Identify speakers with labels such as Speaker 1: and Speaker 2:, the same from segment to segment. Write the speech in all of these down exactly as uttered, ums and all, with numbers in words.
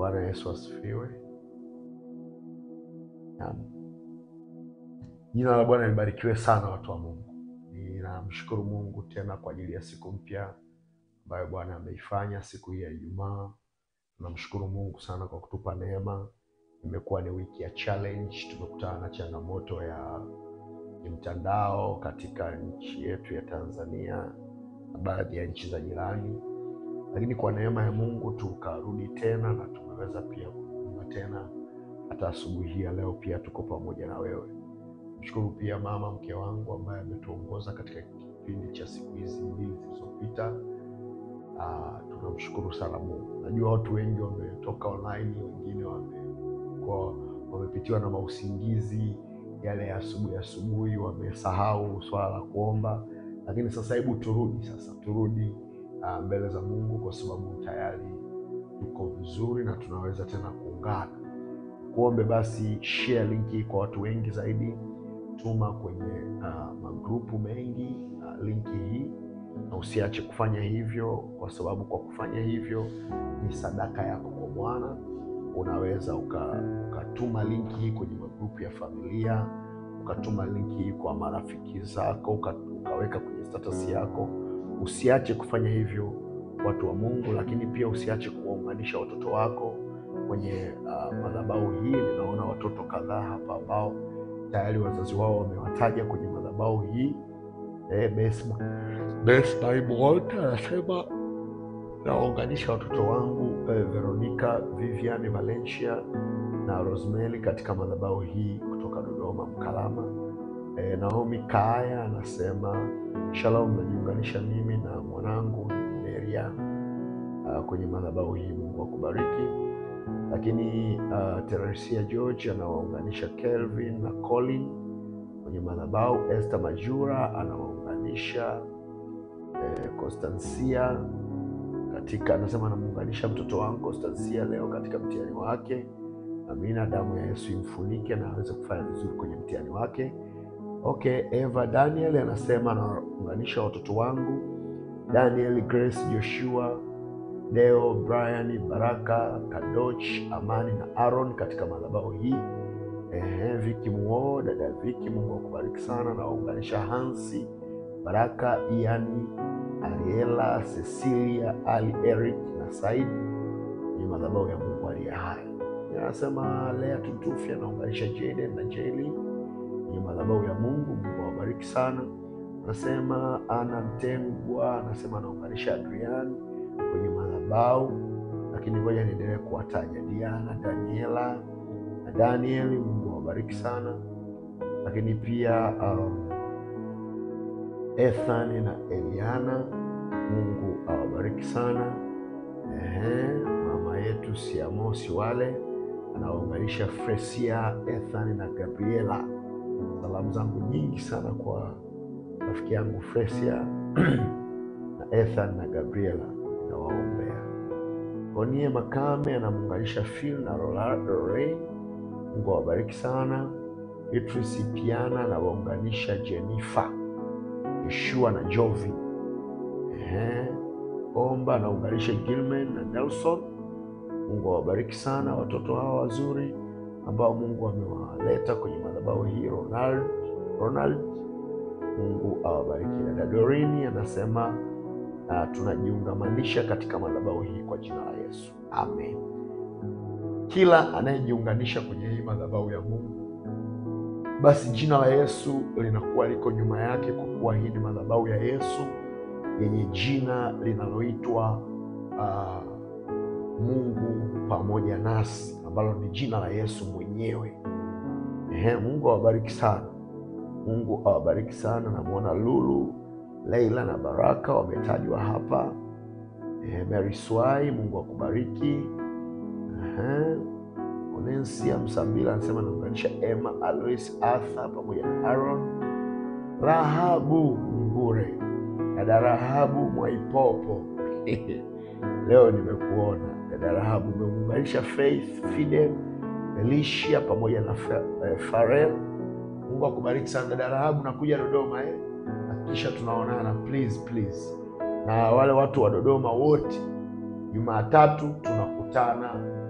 Speaker 1: Bwana Yesu asifiwe. Jina la Bwana libarikiwe sana, watu wa Mungu. Ninamshukuru Mungu tena kwa ajili ya siku mpya ambayo Bwana ameifanya, siku hii ya Ijumaa. Namshukuru Mungu sana kwa kutupa neema. Imekuwa ni wiki ya challenge, tumekutana na changamoto ya mtandao katika nchi yetu ya Tanzania na baadhi ya nchi za jirani, lakini kwa neema ya Mungu tukarudi tena na tumeweza pia kuungana tena. Hata asubuhi ya leo pia tuko pamoja na wewe. Mshukuru pia mama mke wangu ambaye ametuongoza katika kipindi cha siku hizi mbili zilizopita. Ah, tunamshukuru sana Mungu. Najua watu wengi wametoka online, wengine wamekuwa wamepitiwa na mausingizi yale ya asubuhi asubuhi, wamesahau swala la kuomba, lakini sasa hebu turudi sasa turudi uh, mbele za Mungu, kwa sababu tayari tuko vizuri na tunaweza tena kuungana. Kuombe basi, share linki kwa watu wengi zaidi, tuma kwenye uh, magrupu mengi uh, linki hii, na usiache kufanya hivyo, kwa sababu kwa kufanya hivyo ni sadaka yako kwa Bwana. Unaweza ukatuma linki hii kwenye magrupu ya familia, ukatuma linki hii kwa marafiki zako, uka, ukaweka kwenye status yako. Usiache kufanya hivyo, watu wa Mungu, lakini pia usiache kuwaunganisha watoto wako kwenye uh, madhabahu hii. Ninaona watoto kadhaa hapa ambao tayari wazazi wao wamewataja kwenye madhabahu hii. Eh, Best Best Bible Walter anasema naunganisha watoto wangu eh, Veronica, Vivian, Valencia na Rosemary katika madhabahu hii kutoka Dodoma Mkalama. Eh, Naomi Kaya anasema shalom, najiunganisha mimi na mwanangu Neria uh, kwenye madhabahu hii, Mungu akubariki. Lakini uh, Teresia George anawaunganisha Kelvin na Colin kwenye madhabahu. Esther Majura anawaunganisha eh, Constancia katika, anasema anamuunganisha mtoto wangu Constancia leo katika mtihani wake. Amina, damu ya Yesu imfunike na aweze kufanya vizuri kwenye mtihani wake. Okay, Eva Daniel anasema anaunganisha watoto wangu Daniel, Grace, Joshua, Deo, Brian, Baraka, Kadoch, Amani na Aaron katika madhabahu hii. Eh, Viki Muo, dada Viki, Mungu akubariki sana. Na waunganisha Hansi, Baraka, Iani, Ariela, Cecilia, Ali, Eric na Said kwenye madhabahu ya Mungu aliye hai. Anasema Lea Tutufia anaunganisha Jaden na Jaylee kwenye madhabahu ya Mungu, Mungu awabariki sana. Anasema Ana Mtengwa anasema anaunganisha Adrian kwenye madhabahu, lakini ngoja niendelee kuwataja Diana, Daniela na Daniel, Mungu awabariki sana. Lakini pia um, Ethan na Eliana, Mungu awabariki sana. Ehe, mama yetu Siamosi wale anawaunganisha Fresia, Ethan na Gabriela. Salamu zangu nyingi sana kwa rafiki yangu Fresia na Ethan na Gabriela, nawaombea. Onie Makame anamuunganisha Phil na Lorraine, Mungu awabariki sana. Beatrice Piana anawaunganisha Jennifer, Yeshua na Jovi. Ehe, Omba anaunganisha Gilman na Nelson, Mungu awabariki sana watoto hawa wazuri ambao Mungu amewaleta kwenye madhabahu hii. Ronald, Ronald, Mungu awabariki. Na Dorini anasema uh, tunajiungamanisha katika madhabahu hii kwa jina la Yesu. Amen. Kila anayejiunganisha kwenye hii madhabahu ya Mungu, basi jina la Yesu linakuwa liko nyuma yake, kwa kuwa hii ni madhabahu ya Yesu yenye jina linaloitwa uh, Mungu pamoja nasi, ambalo ni jina la Yesu mwenyewe. Ehe, Mungu awabariki sana. Mungu awabariki sana. Namuona Lulu, Leila na Baraka wametajwa hapa. Ehe, Mary Swai, Mungu akubariki. Ehe, Onensia Msambila anasema naunganisha Emma, Alois, Arthur pamoja na Aaron. Rahabu Ngure, dada Rahabu Mwaipopo leo nimekuona dada Rahabu. Umeunganisha Faith, Fidel, Elisha pamoja na Farel. Mungu akubariki sana dada Rahabu. Nakuja Dodoma eh, hakikisha tunaonana please please. Na wale watu wa Dodoma wote, Jumatatu tunakutana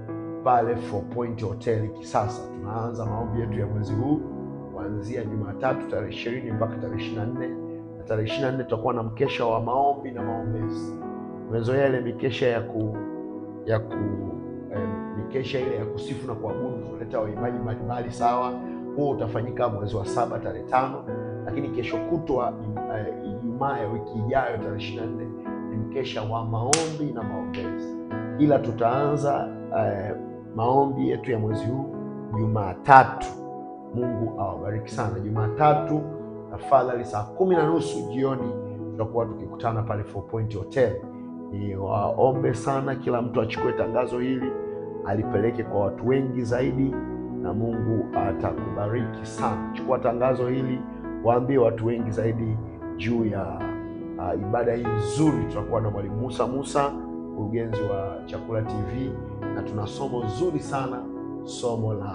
Speaker 1: pale Four Point Hotel Kisasa. Tunaanza maombi yetu ya mwezi huu kuanzia Jumatatu tarehe ishirini mpaka tarehe ishirini na nne. Na tarehe ishirini na nne tutakuwa na mkesha wa maombi na maombezi. Tumezoea ile mikesha ya ku ya ku eh, mikesha ile ya kusifu na kuabudu, tunaleta waimbaji mbalimbali, sawa. Huo utafanyika mwezi wa saba tarehe tano, lakini kesho kutwa Ijumaa ya wiki ijayo tarehe ishirini na nne ni mkesha wa maombi na maombezi. Ila tutaanza eh, maombi yetu ya mwezi huu Jumatatu. Mungu awabariki sana. Jumatatu tafadhali saa kumi na nusu jioni tutakuwa tukikutana pale Four Point Hotel. Ni waombe sana kila mtu achukue tangazo hili alipeleke kwa watu wengi zaidi, na Mungu atakubariki sana. Chukua tangazo hili, waambie watu wengi zaidi juu ya uh, ibada hii nzuri. Tutakuwa na Mwalimu Musa Musa, mkurugenzi wa Chakula T V, na tuna somo zuri sana, somo la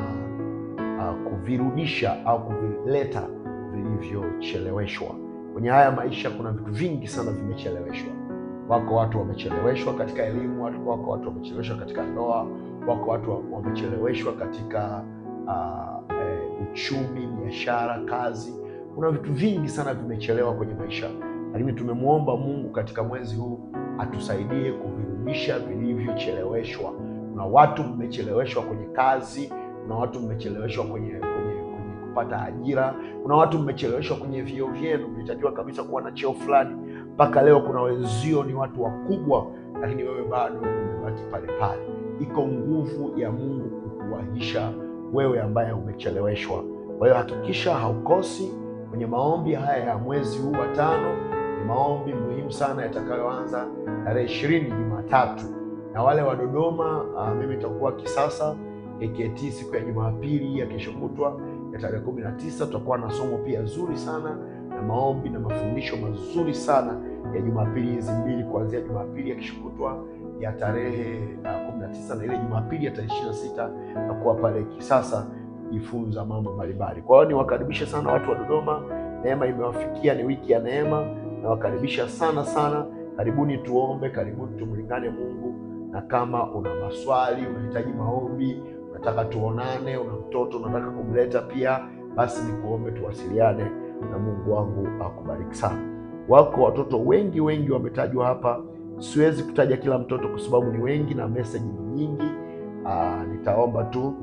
Speaker 1: uh, kuvirudisha au kuvileta vilivyocheleweshwa. Kwenye haya maisha kuna vitu vingi sana vimecheleweshwa. Wako watu wamecheleweshwa katika elimu, wako watu wamecheleweshwa katika ndoa, wako watu wamecheleweshwa katika uh, e, uchumi, biashara, kazi. Kuna vitu vingi sana vimechelewa kwenye maisha, lakini tumemwomba Mungu katika mwezi huu atusaidie kuvirudisha vilivyocheleweshwa. Kuna watu mmecheleweshwa kwenye kazi, kuna watu mmecheleweshwa kwenye, kwenye, kwenye kupata ajira, kuna watu mmecheleweshwa kwenye vyeo vyenu. Mlitakiwa kabisa kuwa na cheo fulani, mpaka leo kuna wenzio ni watu wakubwa, lakini wewe bado umebaki pale pale. Iko nguvu ya Mungu kukuwahisha wewe ambaye umecheleweshwa. Kwa hiyo hakikisha haukosi kwenye maombi haya ya mwezi huu wa tano. Ni maombi muhimu sana yatakayoanza tarehe ishirini Jumatatu. Na wale wa Dodoma, uh, mimi nitakuwa Kisasa K K T siku ya Jumapili ya kesho kutwa ya tarehe kumi na tisa. Tutakuwa na somo pia zuri sana na maombi na mafundisho mazuri sana ya Jumapili hizi mbili, kuanzia Jumapili ya kesho kutwa ya tarehe uh, kumi na tisa na ile Jumapili ya tarehe ishirini na sita na kuwa pale Kisasa jifunza mambo mbalimbali. Kwa hiyo niwakaribisha sana watu wa Dodoma. Neema imewafikia, ni wiki ya neema. Nawakaribisha sana sana. Karibuni tuombe, karibuni tumlingane Mungu. Na kama una maswali, unahitaji maombi, unataka tuonane, una mtoto unataka kumleta pia, basi nikuombe tuwasiliane, na Mungu wangu akubariki sana. Wako watoto wengi wengi wametajwa hapa. Siwezi kutaja kila mtoto kwa sababu ni wengi na message ni nyingi. Aa, nitaomba tu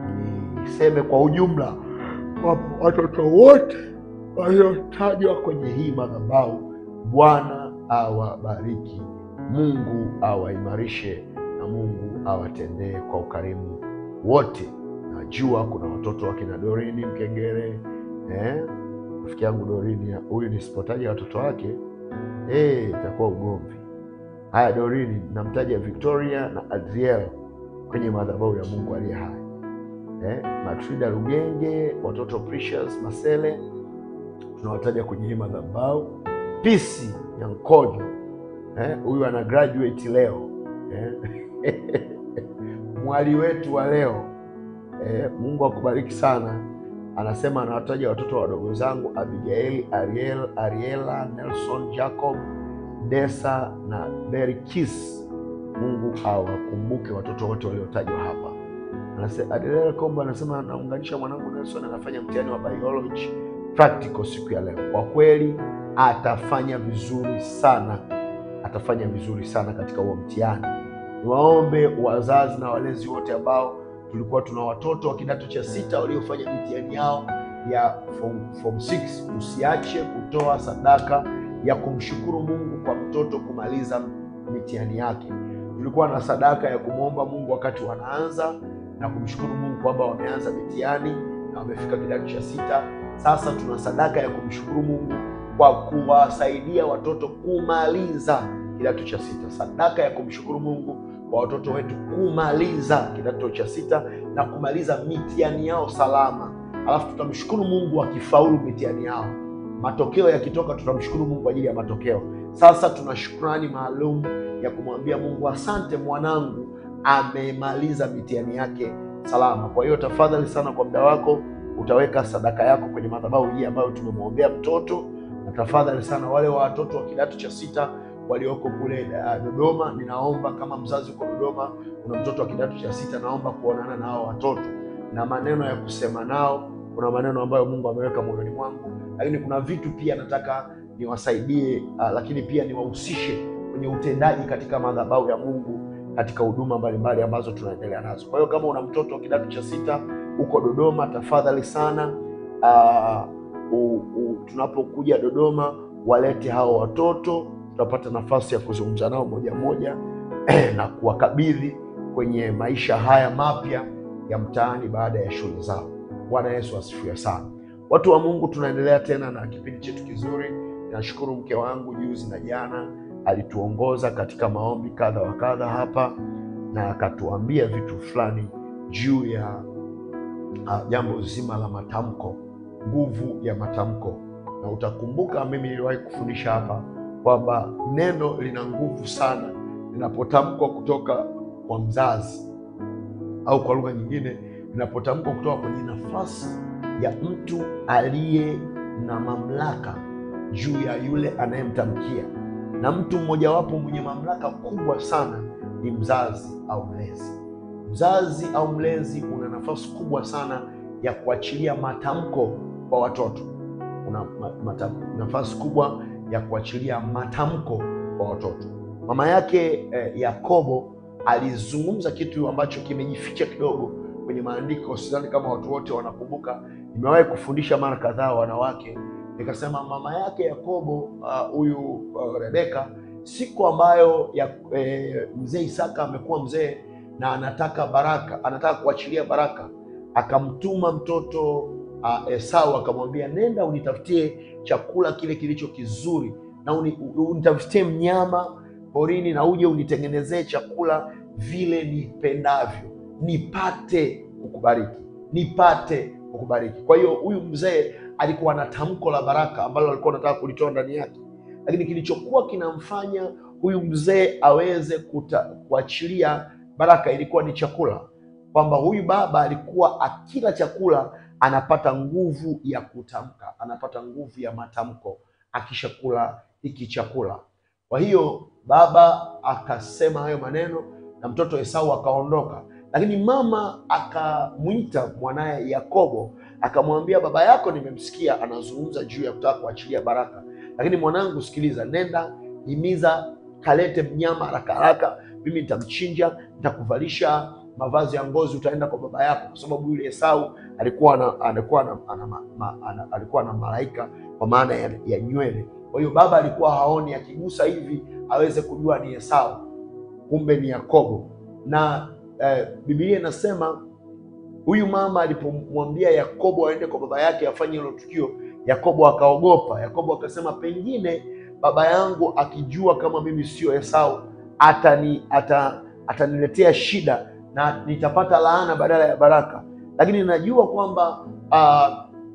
Speaker 1: niseme kwa ujumla watoto wote waliotajwa kwenye hii madhabahu, Bwana awabariki, Mungu awaimarishe, na Mungu awatendee kwa ukarimu wote. Najua kuna watoto wa kina Dorini Mkengere, eh, rafiki yangu Dorini, huyu nisipotaja watoto wake eh itakuwa ugomvi. Haya, Dorini namtaja Victoria na Adriel kwenye madhabahu ya Mungu aliye hai. Eh, Matrida Rugenge, watoto Precious Masele tunawataja kwenye hii madhabahu. Pisi ya Nkojo, eh, huyu ana graduate leo, eh. Mwali wetu wa leo, eh, Mungu akubariki sana. Anasema anawataja watoto wadogo zangu Abigail, Ariel, Ariela, Nelson, Jacob, Desa na Mary Kiss. Mungu awakumbuke watoto wote waliotajwa hapa. Anasema Adela Komba anasema anaunganisha mwanangu Nelson, anafanya mtihani wa biology practical siku ya leo. Kwa kweli atafanya vizuri sana, atafanya vizuri sana katika huo mtihani. Niwaombe wazazi na walezi wote ambao tulikuwa tuna watoto wa kidato cha sita waliofanya mitihani yao ya form, form six, usiache kutoa sadaka ya kumshukuru Mungu kwa mtoto kumaliza mitihani yake. Tulikuwa na sadaka ya kumwomba Mungu wakati wanaanza na kumshukuru Mungu kwamba wameanza mitihani na wamefika kidato cha sita. Sasa tuna sadaka ya kumshukuru Mungu kwa kuwasaidia watoto kumaliza kidato cha sita. Sadaka ya kumshukuru Mungu kwa watoto wetu kumaliza kidato cha sita na kumaliza mitihani yao salama. Alafu tutamshukuru Mungu akifaulu mitihani yao. Matokeo yakitoka tutamshukuru Mungu kwa ajili ya matokeo. Sasa tuna shukrani maalum ya kumwambia Mungu asante, mwanangu amemaliza mitihani yake salama. Kwa hiyo tafadhali sana, kwa muda wako utaweka sadaka yako kwenye madhabahu hii ambayo tumemwombea mtoto. Na tafadhali sana wale wa watoto wa kidato cha sita walioko kule uh, Dodoma. Ninaomba kama mzazi uko Dodoma, una mtoto wa kidato cha sita, naomba kuonana na hao watoto na maneno ya kusema nao. Kuna maneno ambayo Mungu ameweka moyoni mwangu, lakini kuna vitu pia nataka niwasaidie, uh, lakini pia niwahusishe kwenye utendaji katika madhabahu ya Mungu, katika huduma mbalimbali ambazo tunaendelea nazo. Kwa hiyo kama una mtoto wa kidato cha sita uko Dodoma, tafadhali sana uh, u, u, tunapokuja Dodoma walete hao watoto, tutapata nafasi ya kuzungumza nao moja moja na kuwakabidhi kwenye maisha haya mapya ya mtaani baada ya shule zao. Bwana Yesu asifiwe sana. Watu wa Mungu, tunaendelea tena na kipindi chetu kizuri. Nashukuru mke wangu juzi na jana alituongoza katika maombi kadha wa kadha hapa, na akatuambia vitu fulani juu ya uh, jambo zima la matamko, nguvu ya matamko. Na utakumbuka mimi niliwahi kufundisha hapa kwamba neno lina nguvu sana linapotamkwa kutoka kwa mzazi, au kwa lugha nyingine linapotamkwa kutoka kwenye nafasi ya mtu aliye na mamlaka juu ya yule anayemtamkia. Na mtu mmojawapo mwenye mamlaka kubwa sana ni mzazi au mlezi. Mzazi au mlezi una nafasi kubwa sana ya kuachilia matamko kwa watoto. Una nafasi kubwa ya kuachilia matamko kwa watoto. Mama yake eh, Yakobo alizungumza kitu ambacho kimejificha kidogo kwenye maandiko. Sidhani kama watu wote wanakumbuka. Nimewahi kufundisha mara kadhaa wanawake, nikasema mama yake Yakobo huyu uh, uh, Rebeka, siku ambayo ya, eh, mzee Isaka amekuwa mzee na anataka baraka, anataka kuachilia baraka, akamtuma mtoto uh, Esau, akamwambia nenda unitafutie chakula kile kilicho kizuri na uni, unitafutie mnyama porini na uje unitengenezee chakula vile nipendavyo, nipate kukubariki, nipate kukubariki. Kwa hiyo huyu mzee alikuwa na tamko la baraka ambalo alikuwa anataka kulitoa ndani yake, lakini kilichokuwa kinamfanya huyu mzee aweze kuachilia baraka ilikuwa ni chakula, kwamba huyu baba alikuwa akila chakula anapata nguvu ya kutamka, anapata nguvu ya matamko akishakula hiki chakula. Kwa hiyo baba akasema hayo maneno na mtoto Esau akaondoka, lakini mama akamwita mwanaye Yakobo akamwambia, baba yako nimemsikia anazungumza juu ya kutaka kuachilia baraka, lakini mwanangu sikiliza, nenda himiza kalete mnyama haraka haraka, mimi nitamchinja, nitakuvalisha mavazi ya ngozi, utaenda kwa baba yako, kwa sababu yule Esau alikuwa na alikuwa na alikuwa na malaika kwa maana ya, ya nywele. Kwa hiyo baba alikuwa haoni, akigusa hivi aweze kujua ni Esau, kumbe ni Yakobo. Na eh, Biblia inasema huyu mama alipomwambia Yakobo aende kwa baba yake afanye hilo tukio, Yakobo akaogopa. Yakobo akasema, pengine baba yangu akijua kama mimi sio Esau atani ata, ataniletea shida na nitapata laana badala ya baraka. Lakini najua kwamba uh,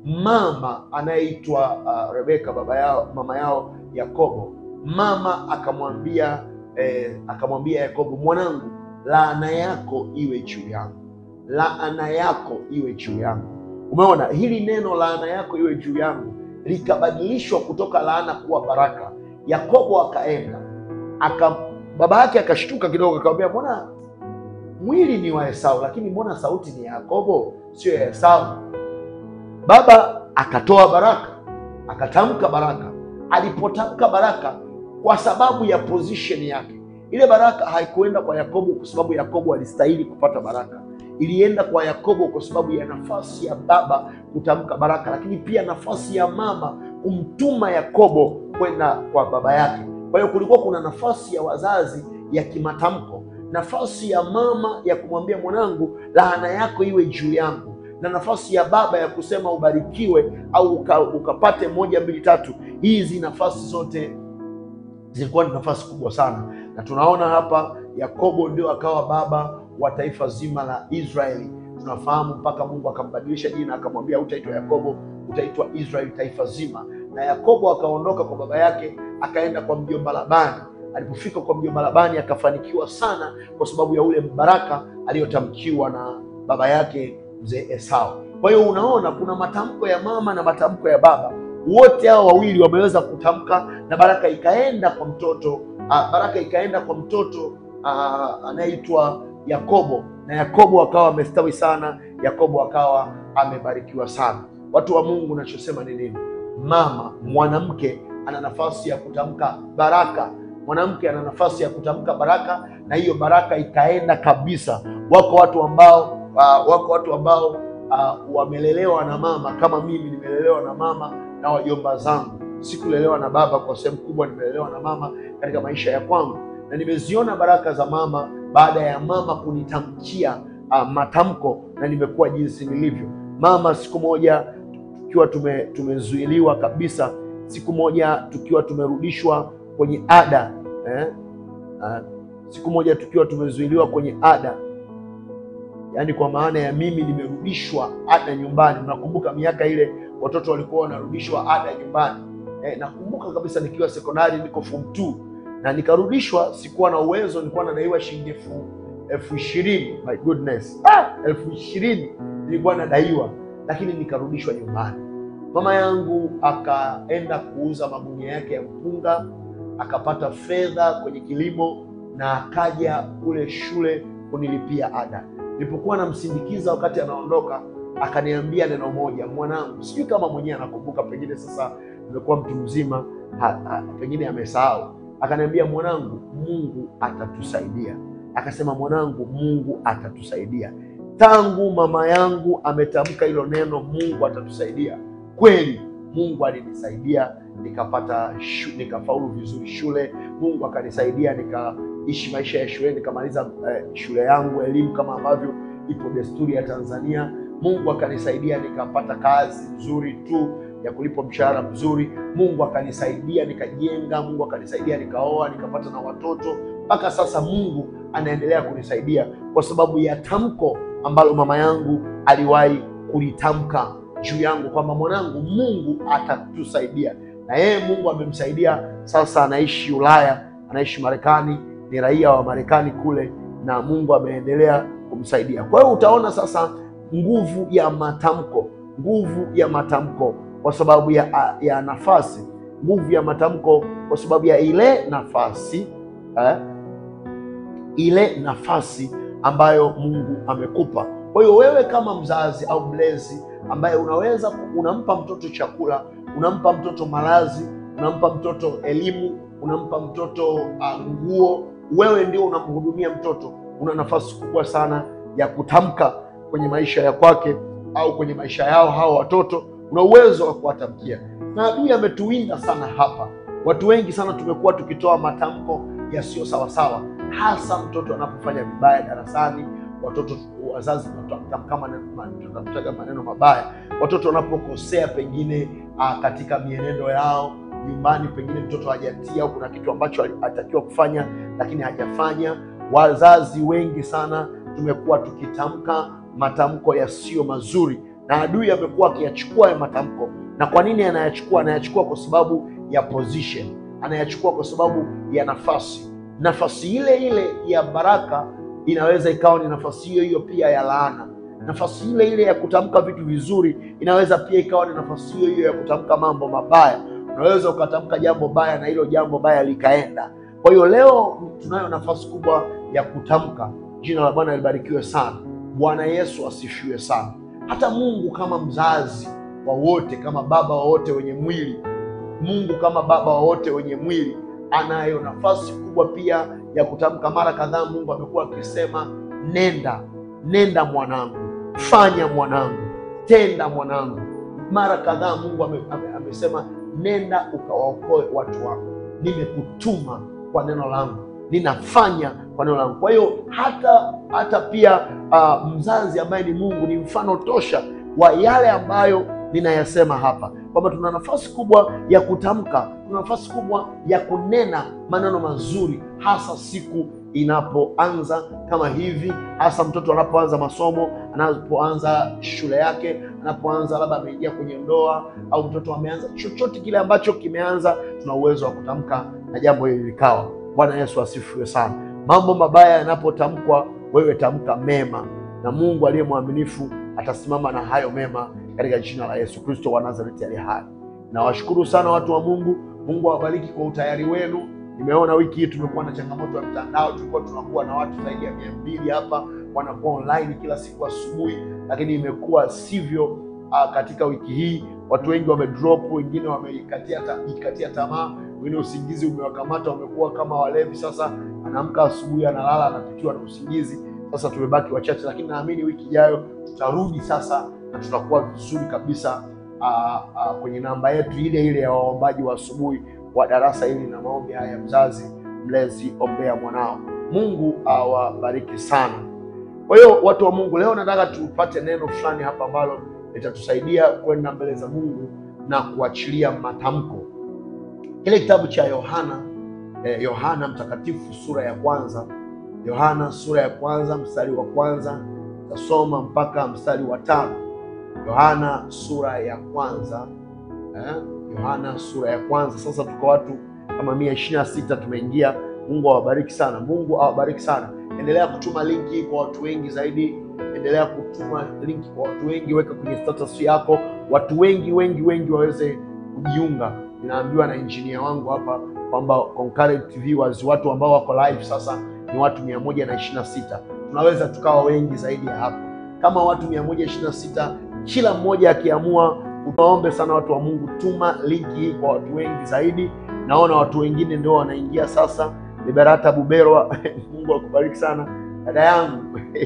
Speaker 1: mama anayeitwa uh, Rebeka, baba yao, mama yao Yakobo, mama akamwambia eh, akamwambia Yakobo, mwanangu, laana yako iwe juu yangu, laana yako iwe juu yangu. Umeona hili neno laana yako iwe juu yangu likabadilishwa kutoka laana kuwa baraka. Yakobo akaenda aka, baba yake akashtuka kidogo, akamwambia, mbona mwili ni wa Esau lakini mbona sauti ni ya Yakobo, sio ya Esau? Baba akatoa baraka, akatamka baraka. Alipotamka baraka, kwa sababu ya position yake, ile baraka haikuenda kwa Yakobo kwa sababu Yakobo alistahili kupata baraka. Ilienda kwa Yakobo kwa sababu ya nafasi ya baba kutamka baraka, lakini pia nafasi ya mama kumtuma Yakobo kwenda kwa baba yake. Kwa hiyo kulikuwa kuna nafasi ya wazazi ya kimatamko, nafasi ya mama ya kumwambia mwanangu laana yako iwe juu yangu, na nafasi ya baba ya kusema ubarikiwe au uka, ukapate moja mbili tatu. Hizi nafasi zote zilikuwa ni nafasi kubwa sana, na tunaona hapa Yakobo ndio akawa baba wa taifa zima la Israeli. Tunafahamu mpaka Mungu akambadilisha jina, akamwambia utaitwa Yakobo, utaitwa Israeli, taifa zima. Na Yakobo akaondoka kwa baba yake akaenda kwa mjomba Labani. Alipofika kwa mjomba Labani akafanikiwa sana kwa sababu ya ule baraka aliyotamkiwa na baba yake mzee Esau. Kwa hiyo unaona kuna matamko ya mama na matamko ya baba, wote hao wawili wameweza kutamka na baraka ikaenda kwa mtoto uh, baraka ikaenda kwa mtoto uh, anayeitwa Yakobo, na Yakobo akawa amestawi sana, Yakobo akawa amebarikiwa sana. Watu wa Mungu, nachosema ni nini? Mama, mwanamke ana nafasi ya kutamka baraka. Mwanamke ana nafasi ya kutamka baraka, na hiyo baraka ikaenda kabisa. Wako watu ambao uh, wako watu ambao uh, wamelelewa na mama, kama mimi nimelelewa na mama na wajomba zangu. Sikulelewa na baba, kwa sehemu kubwa nimelelewa na mama katika maisha ya kwangu, na nimeziona baraka za mama baada ya mama kunitamkia uh, matamko, na nimekuwa jinsi nilivyo. Mama, siku moja tukiwa tume, tumezuiliwa kabisa, siku moja tukiwa tumerudishwa kwenye ada eh? Uh, siku moja tukiwa tumezuiliwa kwenye ada, yaani kwa maana ya mimi nimerudishwa ada nyumbani. Nakumbuka miaka ile watoto walikuwa wanarudishwa ada nyumbani eh, nakumbuka kabisa nikiwa sekondari, niko form two na nikarudishwa. Sikuwa na uwezo, nilikuwa nadaiwa shilingi elfu elfu ishirini. My goodness, ah, elfu ishirini nilikuwa nadaiwa, lakini nikarudishwa nyumbani. Mama yangu akaenda kuuza magunia yake ya mpunga, akapata fedha kwenye kilimo, na akaja kule shule kunilipia ada. Nilipokuwa namsindikiza wakati anaondoka, akaniambia neno moja, mwanangu, sijui kama mwenyewe anakumbuka, pengine sasa nimekuwa mtu mzima, ha, ha, pengine amesahau. Akaniambia, mwanangu, Mungu atatusaidia. Akasema, mwanangu, Mungu atatusaidia. Tangu mama yangu ametamka hilo neno, Mungu atatusaidia, kweli Mungu alinisaidia, nikapata shu, nikafaulu vizuri shule. Mungu akanisaidia nikaishi maisha ya shule, nikamaliza eh, shule yangu, elimu kama ambavyo ipo desturi ya Tanzania. Mungu akanisaidia nikapata kazi nzuri tu ya kulipwa mshahara mzuri. Mungu akanisaidia nikajenga, Mungu akanisaidia nikaoa, nikapata na watoto. Mpaka sasa Mungu anaendelea kunisaidia kwa sababu ya tamko ambalo mama yangu aliwahi kulitamka juu yangu kwamba, mwanangu, Mungu atatusaidia. Na yeye Mungu amemsaidia. Sasa anaishi Ulaya, anaishi Marekani, ni raia wa Marekani kule, na Mungu ameendelea kumsaidia. Kwa hiyo utaona sasa nguvu ya matamko, nguvu ya matamko kwa sababu ya, ya nafasi, nguvu ya matamko kwa sababu ya ile nafasi eh, ile nafasi ambayo Mungu amekupa. Kwa hiyo wewe kama mzazi au mlezi ambaye unaweza unampa mtoto chakula, unampa mtoto malazi, unampa mtoto elimu, unampa mtoto uh, nguo, wewe ndio unamhudumia mtoto, una nafasi kubwa sana ya kutamka kwenye maisha ya kwake au kwenye maisha yao hao watoto. Una uwezo wa kuwatamkia, na adui ametuwinda sana hapa. Watu wengi sana tumekuwa tukitoa matamko yasiyo sawa sawa, hasa mtoto anapofanya vibaya darasani. Watoto wazazi tunamtaga maneno mabaya. Watoto wanapokosea pengine uh, katika mienendo yao nyumbani, pengine mtoto hajatia au kuna kitu ambacho alitakiwa kufanya lakini hajafanya. Wazazi wengi sana tumekuwa tukitamka matamko yasiyo mazuri, na adui amekuwa akiyachukua ya matamko. Na kwa nini anayachukua? Anayachukua kwa sababu ya position, anayachukua kwa sababu ya nafasi. Nafasi ile ile ya baraka inaweza ikawa ni nafasi hiyo hiyo pia ya laana. Nafasi ile ile ya kutamka vitu vizuri inaweza pia ikawa ni nafasi hiyo hiyo ya kutamka mambo mabaya. Unaweza ukatamka jambo baya na hilo jambo baya likaenda. Kwa hiyo leo tunayo nafasi kubwa ya kutamka. Jina la Bwana libarikiwe sana. Bwana Yesu asifiwe sana. Hata Mungu kama mzazi wa wote, kama baba wa wote wenye mwili, Mungu kama baba wa wote wenye mwili anayo nafasi kubwa pia ya kutamka. Mara kadhaa Mungu amekuwa akisema, nenda, nenda mwanangu, fanya mwanangu, tenda mwanangu. Mara kadhaa Mungu ame, ame, amesema, nenda ukawaokoe watu wako, nimekutuma kwa neno langu, ninafanya kwa neno langu. Kwa hiyo hata hata pia uh, mzazi ambaye ni Mungu ni mfano tosha wa yale ambayo ninayasema hapa, kwamba tuna nafasi kubwa ya kutamka, tuna nafasi kubwa ya kunena maneno mazuri, hasa siku inapoanza kama hivi, hasa mtoto anapoanza masomo, anapoanza shule yake, anapoanza labda ameingia kwenye ndoa, au mtoto ameanza chochote kile ambacho kimeanza, tuna uwezo wa kutamka na jambo hili likawa. Bwana Yesu asifiwe sana. Mambo mabaya yanapotamkwa, wewe tamka mema, na Mungu aliye mwaminifu atasimama na hayo mema katika jina la Yesu Kristo wa Nazareti aliye hai. Nawashukuru sana watu wa Mungu. Mungu awabariki kwa utayari wenu. Nimeona wiki hii tumekuwa na changamoto ya mtandao, tulikuwa tunakuwa na watu zaidi ya mia mbili hapa wanakuwa online kila siku asubuhi, lakini imekuwa sivyo. Uh, katika wiki hii watu wengi wamedrop, wengine wameikatia ikatia tamaa, wengine usingizi umewakamata, wamekuwa kama walevi. Sasa anaamka asubuhi analala anapitiwa na usingizi. Sasa tumebaki wachache, lakini naamini wiki ijayo tutarudi sasa na tutakuwa vizuri kabisa uh, uh, kwenye namba yetu ile ile ya waombaji wa asubuhi wa darasa hili na maombi haya. Mzazi mlezi, ombea mwanao. Mungu awabariki sana. Kwa hiyo watu wa Mungu, leo nataka tupate neno fulani hapa ambalo litatusaidia kwenda mbele za Mungu na kuachilia matamko. Kile kitabu cha Yohana eh, Yohana mtakatifu sura ya kwanza, Yohana sura ya kwanza mstari wa kwanza tasoma mpaka mstari wa tano. Yohana sura ya kwanza eh, Yohana sura ya kwanza. Sasa tuko watu kama mia ishirini na sita tumeingia. Mungu awabariki sana. Mungu awabariki sana. Endelea kutuma linki kwa watu wengi zaidi. Endelea kutuma linki kwa watu wengi, weka kwenye status yako, watu wengi wengi wengi waweze kujiunga. Ninaambiwa na engineer wangu hapa kwamba concurrent viewers, watu ambao wako live sasa ni watu mia moja na ishirini na sita. Tunaweza tukawa wengi zaidi ya hapo. Kama watu mia moja ishirini na sita, kila mmoja akiamua, tunaombe sana watu wa Mungu, tuma linki hii kwa watu wengi zaidi. Naona watu wengine ndio wanaingia sasa. Liberata Buberwa, Mungu akubariki sana dada yangu.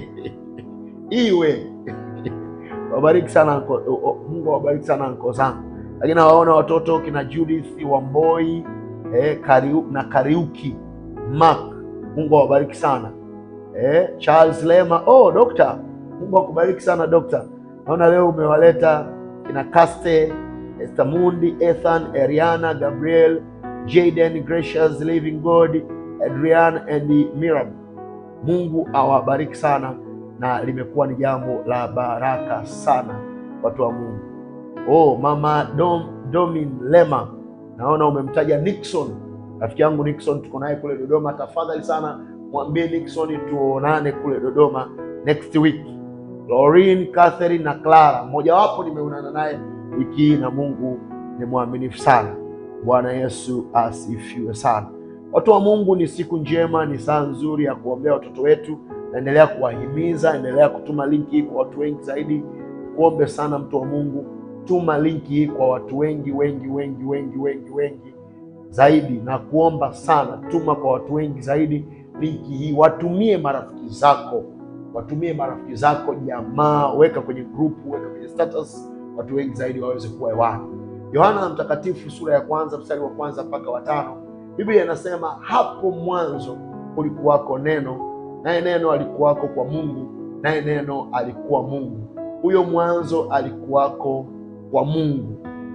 Speaker 1: Iwe wabariki sana, Mungu awabariki sana anko zangu. Lakini nawaona watoto kina Judith Wamboi eh, Kariu, na Kariuki Mark, Mungu awabariki sana. Eh, Charles Lema, oh doctor, Mungu akubariki sana doctor. Naona leo umewaleta kina Kaste, Estamundi, Ethan, Ariana, Gabriel, Jaden, Gracious, Living God, Adrian and Miriam. Mungu awabariki sana, na limekuwa ni jambo la baraka sana watu wa Mungu. Oh, mama Dom, Domin Lema, naona umemtaja Nixon, rafiki yangu Nixon, tuko naye kule Dodoma. Tafadhali sana mwambie Nixon tuonane kule Dodoma next week. Lauren, Catherine na Clara, mmoja wapo nimeonana naye wiki, na Mungu ni mwaminifu sana. Bwana Yesu asifiwe sana. Watu wa Mungu, ni siku njema, ni saa nzuri ya kuombea watoto wetu. Naendelea kuwahimiza, endelea kutuma linki kwa watu wengi zaidi. Kuombe sana mtu wa Mungu, tuma linki kwa watu wengi wengi wengi wengi wengi wengi zaidi, na kuomba sana, tuma kwa watu wengi zaidi linki hii. Watumie marafiki zako, watumie marafiki zako, jamaa, weka kwenye grupu, weka kwenye status, watu wengi zaidi waweze kuwa hewani. Yohana mtakatifu sura ya kwanza mstari wa kwanza mpaka wa tano. Biblia inasema, hapo mwanzo kulikuwako neno, naye neno alikuwako kwa Mungu, naye neno alikuwa Mungu. Huyo mwanzo alikuwako kwa Mungu.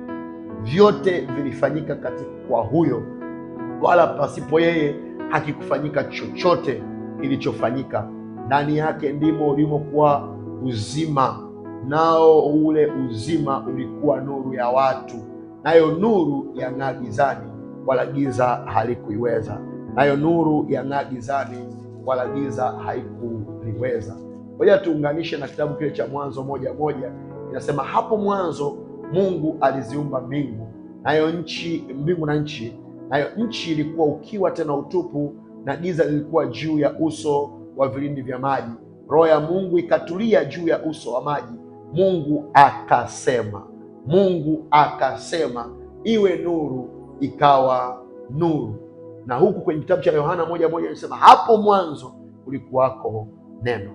Speaker 1: Vyote vilifanyika katika kwa huyo, wala pasipo yeye hakikufanyika chochote kilichofanyika. Ndani yake ndimo ulimokuwa uzima, nao ule uzima ulikuwa nuru ya watu, nayo nuru yang'aa gizani, wala giza halikuiweza. Nayo nuru yang'aa gizani, wala giza haikuliweza. Ngoja tuunganishe na kitabu kile cha Mwanzo moja moja. Inasema, hapo mwanzo Mungu aliziumba mbingu nayo nchi, mbingu na nchi, nayo nchi ilikuwa ukiwa tena utupu, na giza lilikuwa juu ya uso wa vilindi vya maji. Roho ya Mungu ikatulia juu ya uso wa maji. Mungu akasema, Mungu akasema, iwe nuru, ikawa nuru. Na huku kwenye kitabu cha Yohana moja moja inasema, hapo mwanzo kulikuwako neno.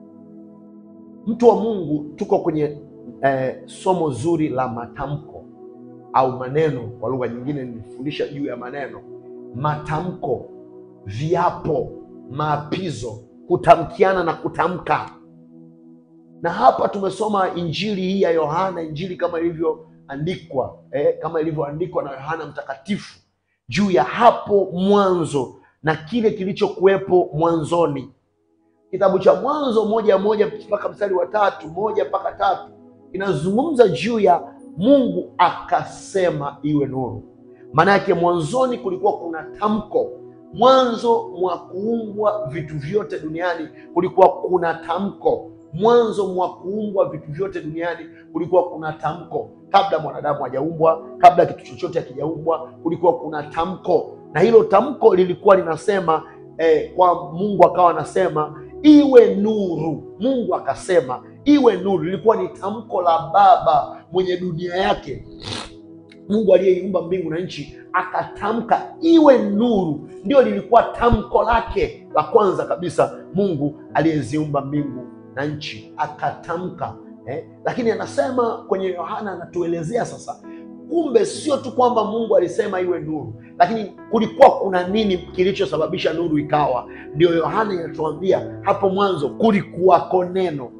Speaker 1: Mtu wa Mungu, tuko kwenye eh, somo zuri la matamko au maneno. Kwa lugha nyingine nilifundisha juu ya maneno, matamko, viapo, maapizo, kutamkiana na kutamka. Na hapa tumesoma injili hii ya Yohana, injili kama ilivyoandikwa eh, kama ilivyoandikwa na Yohana mtakatifu, juu ya hapo mwanzo na kile kilichokuwepo mwanzoni. Kitabu cha Mwanzo moja moja mpaka mstari wa tatu, moja mpaka tatu, inazungumza juu ya Mungu akasema iwe nuru. Maana yake mwanzoni kulikuwa kuna tamko. Mwanzo mwa kuumbwa vitu vyote duniani kulikuwa kuna tamko. Mwanzo mwa kuumbwa vitu vyote duniani kulikuwa kuna tamko. Kabla mwanadamu hajaumbwa, kabla kitu chochote hakijaumbwa, kulikuwa kuna tamko. na hilo tamko lilikuwa linasema eh, kwa Mungu akawa anasema iwe nuru. Mungu akasema iwe nuru. Lilikuwa ni tamko la Baba mwenye dunia yake, Mungu aliyeiumba mbingu na nchi, akatamka iwe nuru. Ndio lilikuwa tamko lake la kwanza kabisa, Mungu aliyeziumba mbingu na nchi akatamka eh? Lakini anasema kwenye Yohana, anatuelezea sasa, kumbe sio tu kwamba Mungu alisema iwe nuru, lakini kulikuwa kuna nini kilichosababisha nuru ikawa. Ndio Yohana inatuambia hapo mwanzo kulikuwako neno.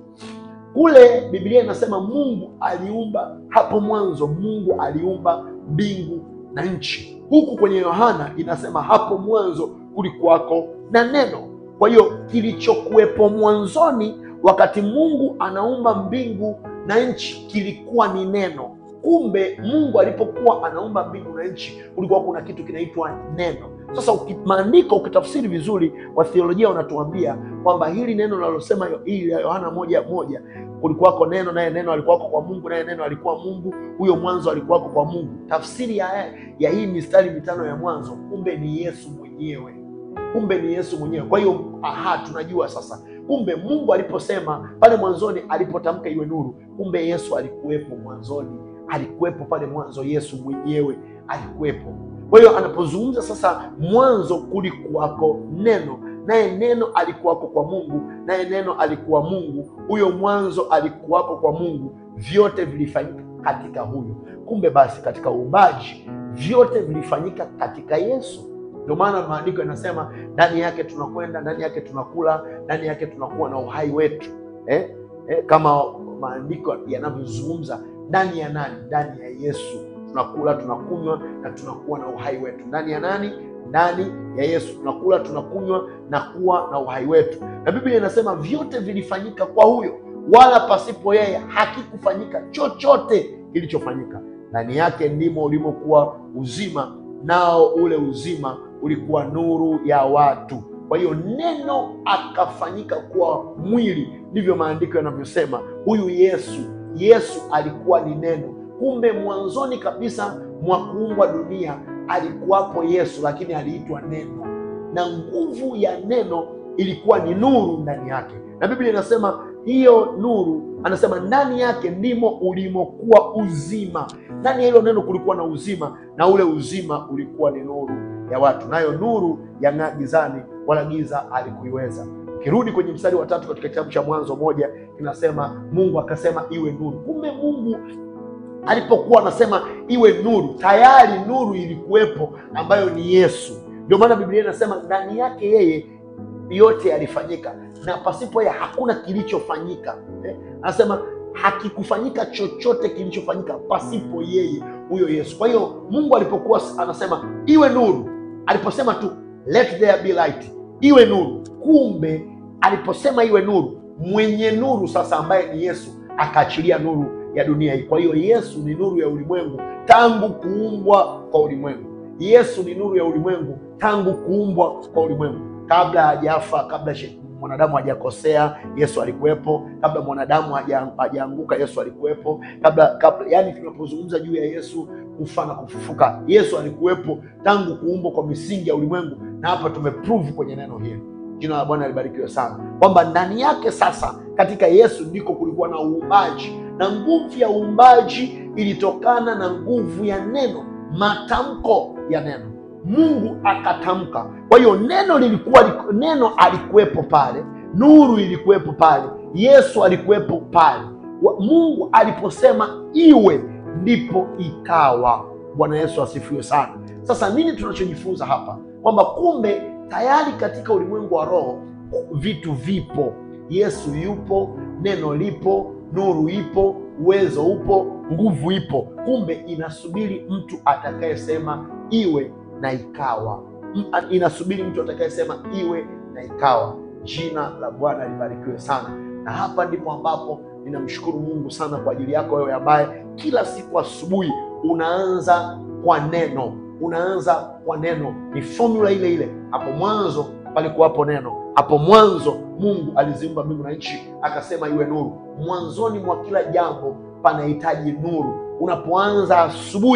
Speaker 1: Kule Biblia inasema Mungu aliumba, hapo mwanzo Mungu aliumba mbingu na nchi. Huku kwenye Yohana inasema hapo mwanzo kulikuwako na neno. Kwa hiyo kilichokuwepo mwanzoni wakati Mungu anaumba mbingu na nchi kilikuwa ni neno. Kumbe Mungu alipokuwa anaumba mbingu na nchi kulikuwa kuna kitu kinaitwa neno. Sasa maandiko ukitafsiri vizuri, wa theolojia wanatuambia kwamba hili neno linalosema hili ya Yohana moja moja, kulikuwako neno, naye neno alikuwako kwa Mungu, naye neno alikuwa Mungu, huyo mwanzo alikuwako kwa Mungu. Tafsiri ya, ya hii mistari mitano ya mwanzo, kumbe ni Yesu mwenyewe. Kumbe ni Yesu mwenyewe. Kwa hiyo aha, tunajua sasa, kumbe Mungu aliposema pale mwanzoni, alipotamka iwe nuru, kumbe Yesu alikuwepo mwanzoni, alikuwepo pale mwanzo, Yesu mwenyewe alikuwepo. Kwa hiyo anapozungumza sasa, mwanzo kulikuwako neno, naye neno alikuwako kwa Mungu, naye neno alikuwa Mungu, huyo mwanzo alikuwako kwa Mungu, vyote vilifanyika katika huyo. Kumbe basi katika uumbaji vyote vilifanyika katika Yesu. Ndio maana maandiko yanasema ndani yake tunakwenda, ndani yake tunakula, ndani yake tunakuwa na uhai wetu eh? Eh, kama maandiko yanavyozungumza, ndani ya nani? Ndani ya Yesu tunakula, tunakunywa na tunakuwa na uhai wetu. Ndani ya nani? Ndani ya Yesu tunakula, tunakunywa na kuwa na uhai wetu. Na Biblia inasema vyote vilifanyika kwa huyo, wala pasipo yeye hakikufanyika chochote kilichofanyika. Ndani yake ndimo ulimokuwa uzima, nao ule uzima ulikuwa nuru ya watu. Kwa hiyo neno akafanyika kuwa mwili, ndivyo maandiko yanavyosema. Huyu Yesu, Yesu alikuwa ni neno. Kumbe mwanzoni kabisa mwa kuumbwa dunia alikuwapo Yesu, lakini aliitwa neno, na nguvu ya neno ilikuwa ni nuru ndani yake. Na Biblia inasema hiyo nuru, anasema ndani yake ndimo ulimokuwa uzima. Ndani ya hilo neno kulikuwa na uzima, na ule uzima ulikuwa ni nuru ya watu, nayo nuru yang'aa gizani, wala giza alikuiweza. Ukirudi kwenye mstari wa tatu katika kitabu cha Mwanzo moja, kinasema Mungu akasema iwe nuru. Kumbe Mungu alipokuwa anasema iwe nuru, tayari nuru ilikuwepo ambayo ni Yesu. Ndio maana Biblia inasema ndani yake yeye yote yalifanyika, na pasipo yeye hakuna kilichofanyika. Eh? Anasema hakikufanyika chochote kilichofanyika pasipo yeye, huyo Yesu. Kwa hiyo Mungu alipokuwa anasema iwe nuru, aliposema tu let there be light, iwe nuru, kumbe aliposema iwe nuru, mwenye nuru sasa ambaye ni Yesu akaachilia nuru ya dunia hii. Kwa hiyo Yesu ni nuru ya ulimwengu tangu kuumbwa kwa ulimwengu. Yesu ni nuru ya ulimwengu tangu kuumbwa kwa ulimwengu. Kabla hajafa, kabla mwanadamu hajakosea, Yesu alikuwepo. Kabla mwanadamu hajaanguka, Yesu alikuwepo. Kabla kabla yani tunapozungumza juu ya Yesu kufa na kufufuka, Yesu alikuwepo tangu kuumbwa kwa misingi ya ulimwengu, na hapa tumeprove kwenye neno hili. Jina la Bwana libarikiwe sana, kwamba ndani yake sasa katika Yesu ndiko kulikuwa na uumbaji, na nguvu ya uumbaji ilitokana na nguvu ya neno, matamko ya neno. Mungu akatamka. Kwa hiyo neno lilikuwa, neno alikuwepo pale, nuru ilikuwepo pale, Yesu alikuwepo pale. Mungu aliposema iwe, ndipo ikawa. Bwana Yesu asifiwe sana. Sasa nini tunachojifunza hapa? Kwamba kumbe tayari katika ulimwengu wa roho vitu vipo. Yesu yupo, neno lipo, nuru ipo, uwezo upo, nguvu ipo. Kumbe inasubiri mtu atakayesema iwe na ikawa. Inasubiri mtu atakayesema iwe na ikawa. Jina la Bwana libarikiwe sana. Na hapa ndipo ambapo ninamshukuru Mungu sana kwa ajili yako wewe ambaye kila siku asubuhi unaanza kwa neno. Unaanza kwa neno. Ni formula ile ile. Hapo mwanzo palikuwapo neno. Hapo mwanzo Mungu aliziumba mbingu na nchi, akasema iwe nuru. Mwanzoni mwa kila jambo panahitaji nuru. Unapoanza asubuhi,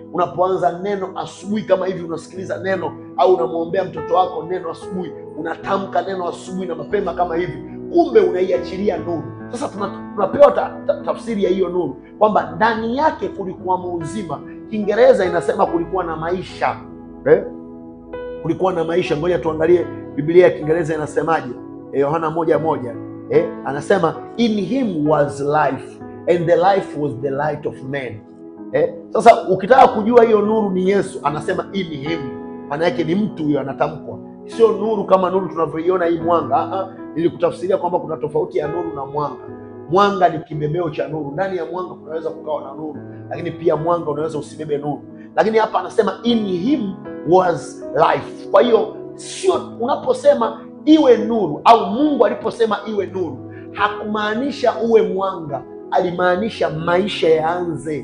Speaker 1: Unapoanza neno asubuhi kama hivi, unasikiliza neno au unamwombea mtoto wako neno asubuhi, unatamka neno asubuhi na mapema kama hivi, kumbe unaiachilia nuru. Sasa tunapewa ta, ta, tafsiri ya hiyo nuru kwamba ndani yake kulikuwa uzima. Kiingereza inasema kulikuwa na maisha eh? Kulikuwa na maisha. Ngoja tuangalie Biblia ya Kiingereza inasemaje. eh, Yohana moja moja eh? Anasema in him was life and the life was the light of men. Eh? Sasa ukitaka kujua hiyo nuru ni Yesu, anasema in him, maana yake ni mtu huyo anatamkwa, sio nuru kama nuru tunavyoiona hii mwanga. Ah, nilikutafsiria kwamba kuna tofauti ya nuru na mwanga. Mwanga ni kibebeo cha nuru. Ndani ya mwanga kunaweza kukawa na nuru, lakini pia mwanga unaweza usibebe nuru. Lakini hapa anasema in him was life. Kwa hiyo sio unaposema iwe nuru au Mungu aliposema iwe nuru, hakumaanisha uwe mwanga, alimaanisha maisha yaanze.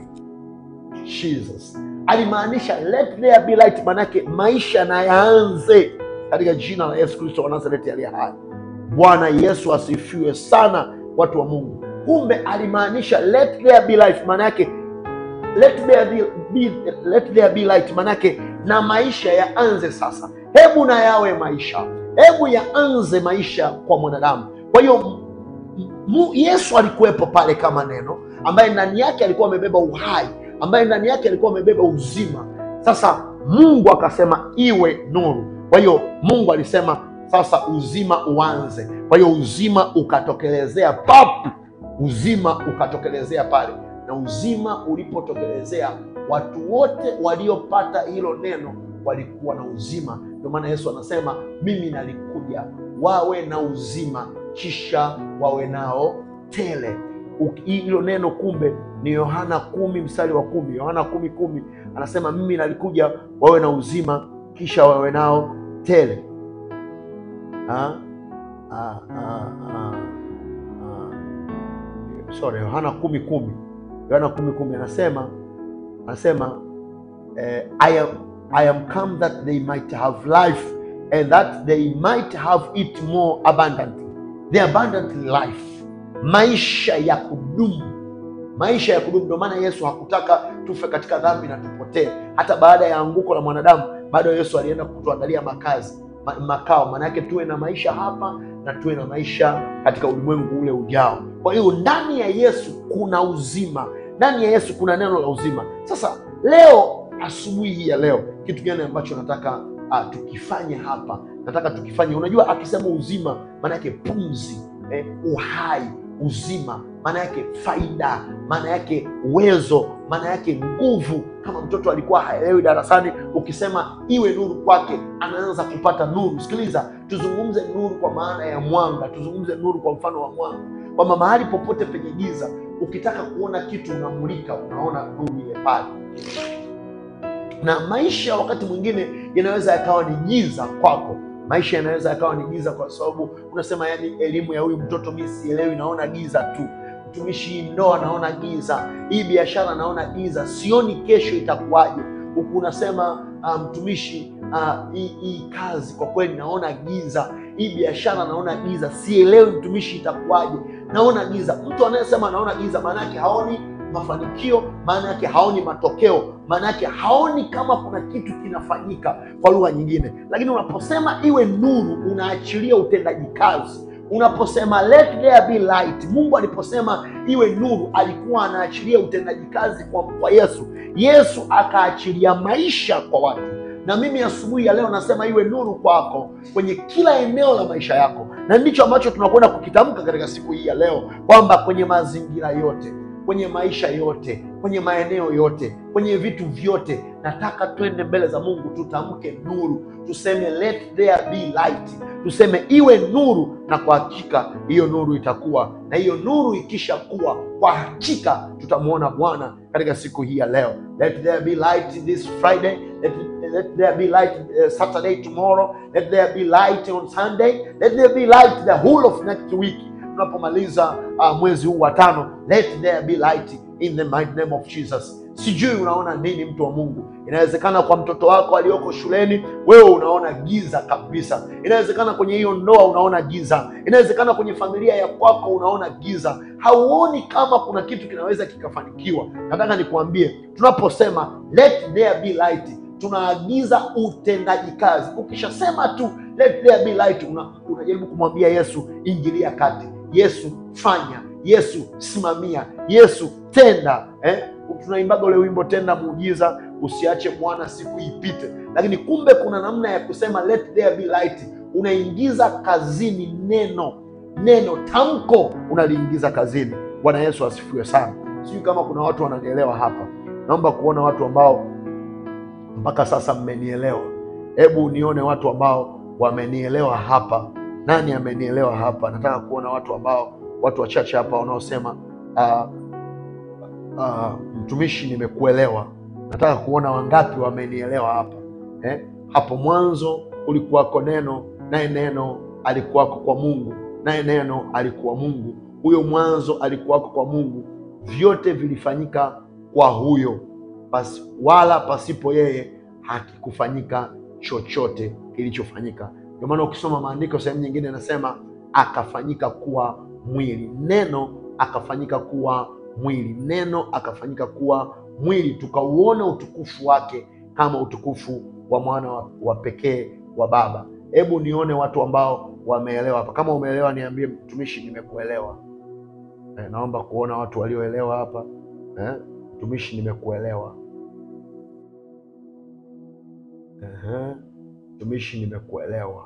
Speaker 1: Jesus alimaanisha let there be light, manake maisha na yaanze katika jina la Yesu Kristo wa Nazareti aliye hai. Bwana Yesu asifiwe sana, watu wa Mungu. Kumbe alimaanisha let there be life, manake let there be, let there be light, manake na maisha yaanze sasa. Hebu na yawe maisha, hebu yaanze maisha kwa mwanadamu. Kwa hiyo Yesu alikuwepo pale kama neno, ambaye ndani yake alikuwa amebeba uhai, ambaye ndani yake alikuwa amebeba uzima. Sasa Mungu akasema iwe nuru. Kwa hiyo Mungu alisema sasa uzima uanze. Kwa hiyo uzima ukatokelezea pap, uzima ukatokelezea pale. Na uzima ulipotokelezea, watu wote waliopata hilo neno walikuwa na uzima. Ndio maana Yesu anasema mimi nalikuja wawe na uzima kisha wawe nao tele. Hilo neno kumbe ni Yohana kumi mstari wa kumi. Yohana kumi kumi anasema mimi nalikuja wawe na uzima kisha wawe nao tele. Ah, ah, ah, ah, ah. Sorry, Yohana kumi kumi. Yohana kumi kumi anasema anasema eh, I am I am come that they might have life and that they might have it more abundantly. The abundant life, maisha ya kudumu, maisha ya kudumu. Ndio maana Yesu hakutaka tufe katika dhambi na tupotee. Hata baada ya anguko la mwanadamu, bado Yesu alienda kutuandalia makazi, makao. Maana yake tuwe na maisha hapa na tuwe na maisha katika ulimwengu ule ujao. Kwa hiyo ndani ya Yesu kuna uzima, ndani ya Yesu kuna neno la uzima. Sasa leo, asubuhi hii ya leo, kitu gani ambacho nataka uh, tukifanye hapa? Nataka tukifanye, unajua akisema uzima maana yake pumzi, eh, uhai, uzima maana yake faida, maana yake uwezo, maana yake nguvu. Kama mtoto alikuwa haelewi darasani, ukisema iwe nuru kwake, anaanza kupata nuru. Sikiliza, tuzungumze nuru kwa maana ya mwanga, tuzungumze nuru kwa mfano wa mwanga, kwamba mahali popote penye giza, ukitaka kuona kitu unamulika, unaona nuru ile pale. Na maisha wakati mwingine yanaweza yakawa ni giza kwako. Maisha yanaweza yakawa ni giza kwa sababu unasema, yani elimu ya huyu mtoto mimi sielewi, naona giza tu. Mtumishi, ndoa naona giza, hii biashara naona giza, sioni kesho itakuwaje. Huku unasema mtumishi, um, hii uh, kazi kwa kweli naona giza, hii biashara naona giza, sielewi mtumishi itakuwaje, naona giza. Mtu anayesema naona giza, maana yake haoni mafanikio, maana yake haoni matokeo, maana yake haoni kama kuna kitu kinafanyika, kwa lugha nyingine. Lakini unaposema iwe nuru, unaachilia utendaji kazi. Unaposema let there be light, Mungu aliposema iwe nuru, alikuwa anaachilia utendaji kazi kwa, kwa Yesu. Yesu akaachilia maisha kwa watu. Na mimi asubuhi ya leo nasema iwe nuru kwako kwenye kila eneo la maisha yako. Na ndicho ambacho tunakwenda kukitamka katika siku hii ya leo, kwamba kwenye mazingira yote, kwenye maisha yote, kwenye maeneo yote, kwenye vitu vyote, nataka twende mbele za Mungu, tutamke nuru, tuseme let there be light, tuseme iwe nuru, na kwa hakika hiyo nuru itakuwa. Na hiyo nuru ikisha kuwa, kwa hakika tutamuona Bwana katika siku hii ya leo. Let there be light this Friday, let, let there be light uh, Saturday tomorrow, let there be light on Sunday, let there be light the whole of next week. Tunapomaliza uh, mwezi huu wa tano, let there be light in the mighty name of Jesus. Sijui unaona nini, mtu wa Mungu. Inawezekana kwa mtoto wako aliyoko shuleni wewe unaona giza kabisa. Inawezekana kwenye hiyo ndoa unaona giza. Inawezekana kwenye familia ya kwako unaona giza. Hauoni kama kuna kitu kinaweza kikafanikiwa. Nataka nikuambie, tunaposema let there be light, tunaagiza utendaji kazi. Ukishasema tu let there be light, una, unajaribu kumwambia Yesu, ingilia kati. Yesu fanya. Yesu simamia. Yesu tenda. Eh? Tunaimbaga ule wimbo, tenda muujiza, usiache Bwana siku ipite. Lakini kumbe kuna namna ya kusema let there be light. Unaingiza kazini neno, neno tamko unaliingiza kazini. Bwana Yesu asifiwe sana. Sijui kama kuna watu wananielewa hapa. Naomba kuona watu ambao mpaka sasa mmenielewa. Hebu nione watu ambao wamenielewa hapa. Nani amenielewa hapa? Nataka kuona watu ambao, watu wachache hapa wanaosema uh, uh, mtumishi nimekuelewa. Nataka kuona wangapi wamenielewa hapa. Eh? Hapo mwanzo ulikuwako neno, naye neno alikuwako kwa Mungu, naye neno alikuwa Mungu. Huyo mwanzo alikuwako kwa Mungu. Vyote vilifanyika kwa huyo, Pas, wala pasipo yeye hakikufanyika chochote kilichofanyika. Ndio maana ukisoma maandiko sehemu nyingine nasema akafanyika kuwa mwili. Neno akafanyika kuwa mwili. Neno akafanyika kuwa mwili, tukauona utukufu wake kama utukufu wa mwana wa, wa pekee wa Baba. Hebu nione watu ambao wameelewa hapa. Kama umeelewa niambie, mtumishi nimekuelewa. Eh, naomba kuona watu walioelewa hapa. Eh, mtumishi nimekuelewa. Eh, mtumishi nimekuelewa.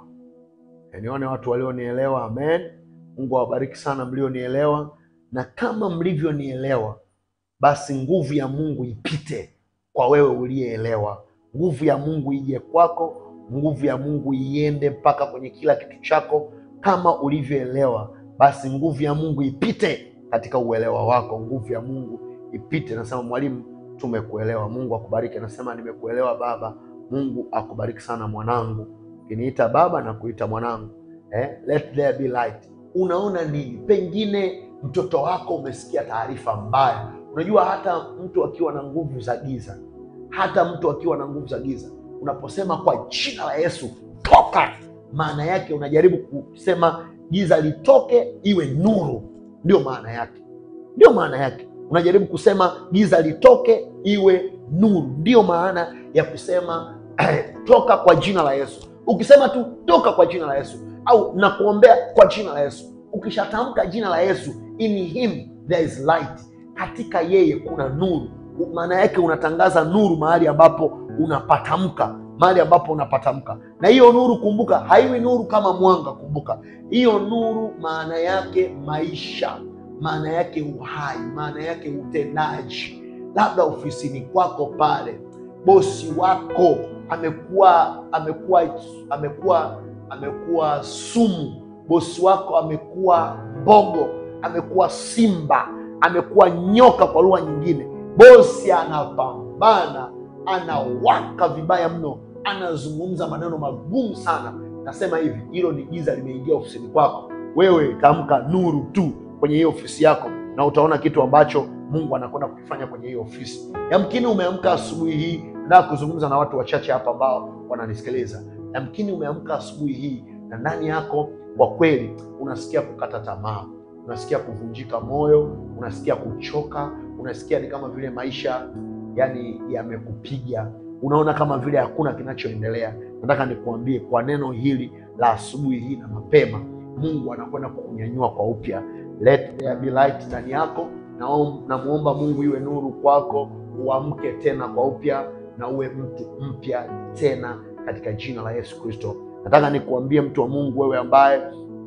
Speaker 1: Eh, nione watu walionielewa. Amen. Mungu awabariki sana mlionielewa, na kama mlivyonielewa basi nguvu ya Mungu ipite kwa wewe uliyeelewa. Nguvu ya Mungu ije kwako, nguvu ya Mungu iende mpaka kwenye kila kitu chako. Kama ulivyoelewa, basi nguvu ya Mungu ipite katika uelewa wako. Nguvu ya Mungu ipite. Nasema mwalimu, tumekuelewa. Mungu akubariki. Nasema nimekuelewa baba. Mungu akubariki sana mwanangu. Ukiniita baba na kuita mwanangu. Eh, let there be light. Unaona nini? Pengine mtoto wako umesikia taarifa mbaya. Unajua hata mtu akiwa na nguvu za giza, hata mtu akiwa na nguvu za giza, unaposema kwa jina la Yesu toka, maana yake unajaribu kusema giza litoke iwe nuru. Ndio maana yake. Ndio maana yake. Unajaribu kusema giza litoke iwe nuru. Ndio maana ya kusema eh, toka kwa jina la Yesu. Ukisema tu toka kwa jina la Yesu au nakuombea kwa jina la Yesu, ukishatamka jina la Yesu, in him there is light, katika yeye kuna nuru. Maana yake unatangaza nuru mahali ambapo unapatamka, mahali ambapo unapatamka. Na hiyo nuru, kumbuka, haiwi nuru kama mwanga. Kumbuka hiyo nuru maana yake maisha, maana yake uhai, maana yake utendaji. Labda ofisini kwako pale bosi wako amekuwa amekuwa amekuwa amekuwa sumu, bosi wako amekuwa mbogo, amekuwa simba, amekuwa nyoka kwa lugha nyingine. Bosi anapambana, anawaka vibaya mno, anazungumza maneno magumu sana. Nasema hivi, hilo ni giza limeingia ofisini kwako. Wewe tamka nuru tu kwenye hiyo ofisi yako, na utaona kitu ambacho Mungu anakwenda kukifanya kwenye hiyo ofisi. Yamkini umeamka asubuhi hii, na kuzungumza na watu wachache hapa ambao wananisikiliza. Yamkini umeamka asubuhi hii na ndani yako kwa kweli unasikia kukata tamaa, unasikia kuvunjika moyo, unasikia kuchoka, unasikia ni kama vile maisha yani yamekupiga, unaona kama vile hakuna kinachoendelea. Nataka nikuambie kwa neno hili la asubuhi hii na mapema, Mungu anakwenda kukunyanyua kwa upya. Let there be light ndani yako. Namuomba Mungu iwe nuru kwako, uamke tena kwa upya na uwe mtu mpya tena katika jina la Yesu Kristo. Nataka nikuambie mtu wa Mungu, wewe ambaye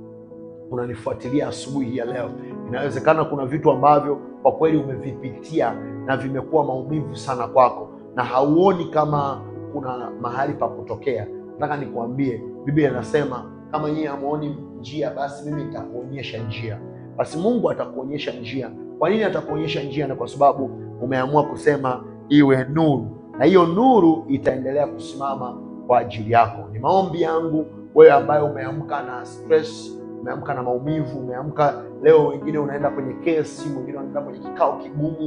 Speaker 1: unanifuatilia asubuhi ya leo, inawezekana kuna vitu ambavyo kwa kweli umevipitia na vimekuwa maumivu sana kwako na hauoni kama kuna mahali pa kutokea. Nataka nikuambie, Biblia inasema kama nyinyi hamuoni njia, basi mimi nitakuonyesha njia. Basi Mungu atakuonyesha njia. Kwa nini atakuonyesha njia? Na kwa sababu umeamua kusema iwe nuru, na hiyo nuru itaendelea kusimama kwa ajili yako. Ni maombi yangu wewe ambaye umeamka na stress, umeamka na maumivu, umeamka leo, wengine unaenda kwenye kesi, wengine unaenda kwenye kikao kigumu,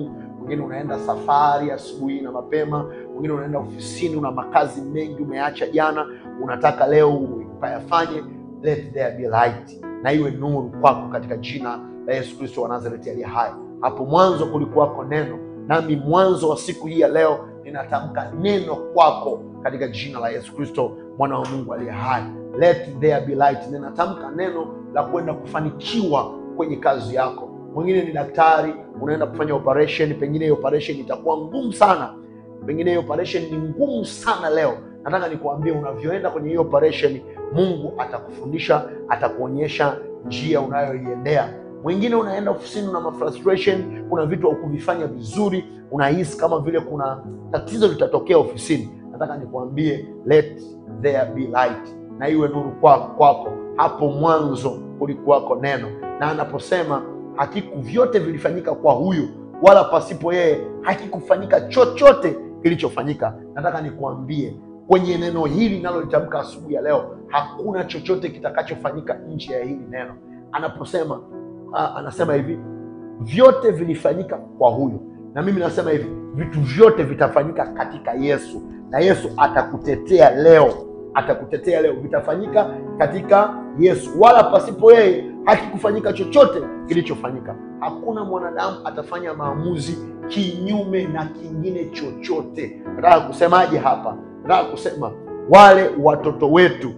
Speaker 1: mwingine unaenda safari asubuhi na mapema, mwingine unaenda ofisini, una makazi mengi umeacha jana, unataka leo ukayafanye. Let there be light, na iwe nuru kwako katika jina la Yesu Kristo wa Nazareti aliye hai. Hapo mwanzo kulikuwako neno, nami mwanzo wa siku hii ya leo ninatamka neno kwako katika jina la Yesu Kristo mwana wa Mungu aliye hai. Let there be light. Ninatamka neno la kwenda kufanikiwa kwenye kazi yako. Mwingine ni daktari, unaenda kufanya operation, pengine hiyo operation itakuwa ngumu sana. Pengine hiyo operation ni ngumu sana leo. Nataka nikuambie, unavyoenda kwenye hiyo operation, Mungu atakufundisha, atakuonyesha njia unayoiendea. Mwingine unaenda ofisini na frustration, kuna vitu hukuvifanya vizuri, unahisi kama vile kuna tatizo litatokea ofisini. Nataka nikuambie, let there be light, na iwe nuru kwako kwako. Hapo mwanzo kulikuwako neno, na anaposema hakiku vyote vilifanyika kwa huyu, wala pasipo yeye hakikufanyika chochote kilichofanyika. Nataka nikuambie, kwenye neno hili nalo litamka asubuhi ya leo, hakuna chochote kitakachofanyika nje ya hili neno. Anaposema uh, anasema hivi, vyote vilifanyika kwa huyu, na mimi nasema hivi, vitu vyote vitafanyika katika Yesu, na Yesu atakutetea leo. Atakutetea leo, vitafanyika katika Yesu, wala pasipo yeye hakikufanyika chochote kilichofanyika. Hakuna mwanadamu atafanya maamuzi kinyume na kingine chochote. Nataka kusemaje hapa? Nataka kusema wale watoto wetu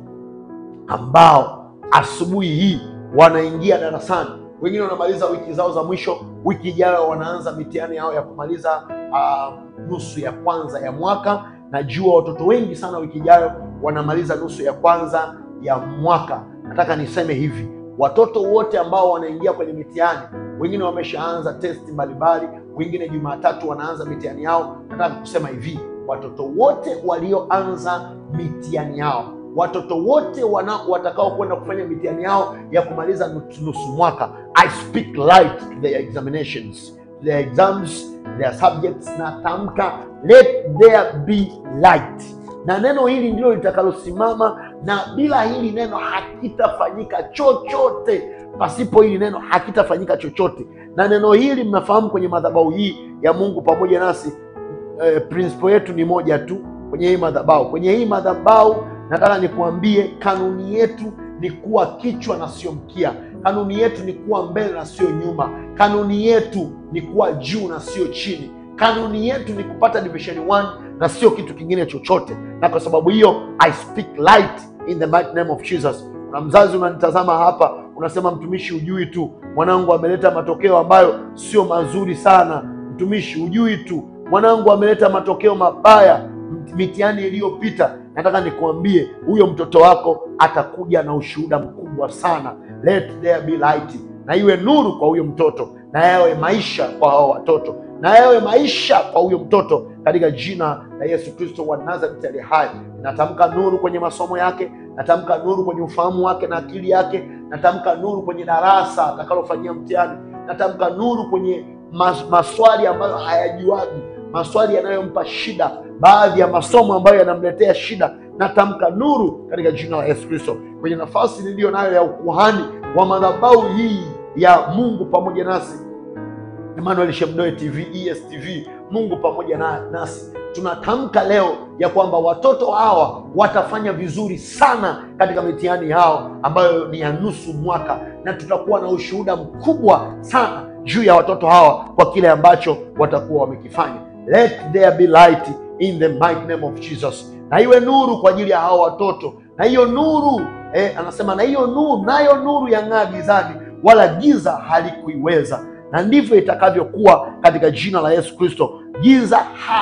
Speaker 1: ambao asubuhi hii wanaingia darasani, wengine wanamaliza wiki zao za mwisho, wiki ijayo wanaanza mitihani yao ya kumaliza uh, nusu ya kwanza ya mwaka. Najua watoto wengi sana wiki ijayo wanamaliza nusu ya kwanza ya mwaka. Nataka niseme hivi, watoto wote ambao wanaingia kwenye mitihani, wengine wameshaanza testi mbalimbali, wengine Jumatatu wanaanza mitihani yao. Nataka kusema hivi, watoto wote walioanza mitihani yao, watoto wote watakao kwenda kufanya mitihani yao ya kumaliza nusu mwaka, I speak light to their examinations, their exams, their subjects. Na tamka let there be light, na neno hili ndilo litakalosimama, na bila hili neno hakitafanyika chochote. Pasipo hili neno hakitafanyika chochote. Na neno hili mnafahamu, kwenye madhabahu hii ya Mungu pamoja nasi, eh, principle yetu ni moja tu kwenye hii madhabahu. Kwenye hii madhabahu nataka nikuambie, kanuni yetu ni kuwa kichwa na sio mkia. Kanuni yetu ni kuwa mbele na sio nyuma. Kanuni yetu ni kuwa juu na sio chini. Kanuni yetu ni kupata division one na sio kitu kingine chochote. Na kwa sababu hiyo, I speak light in the mighty name of Jesus. Kuna mzazi unanitazama hapa, unasema, mtumishi, hujui tu mwanangu ameleta matokeo ambayo sio mazuri sana. Mtumishi, hujui tu mwanangu ameleta matokeo mabaya mitihani iliyopita. Nataka nikuambie, huyo mtoto wako atakuja na ushuhuda mkubwa sana. Let there be light, na iwe nuru kwa huyo mtoto, na yawe maisha kwa hao watoto, na yawe maisha kwa huyo mtoto katika jina la Yesu Kristo wa Nazareti aliye hai. Natamka nuru kwenye masomo yake, natamka nuru kwenye ufahamu wake na akili yake, natamka nuru kwenye darasa atakalofanyia mtihani, natamka nuru kwenye mas, maswali ambayo hayajuagi, maswali yanayompa shida, baadhi ya masomo ambayo yanamletea shida. Natamka nuru katika jina la Yesu Kristo kwenye nafasi niliyo nayo ya ukuhani wa madhabahu hii ya Mungu pamoja nasi, Emmanuel Shemdoe T V, E S T V, Mungu pamoja na nasi. Tunatamka leo ya kwamba watoto hawa watafanya vizuri sana katika mitihani yao ambayo ni ya nusu mwaka, na tutakuwa na ushuhuda mkubwa sana juu ya watoto hawa kwa kile ambacho watakuwa wamekifanya. Let there be light in the mighty name of Jesus, na iwe nuru kwa ajili ya hawa watoto. Na hiyo nuru eh, anasema na hiyo nuru, nayo nuru yang'aa gizani, wala giza halikuiweza. Na ndivyo itakavyokuwa katika jina la Yesu Kristo, giza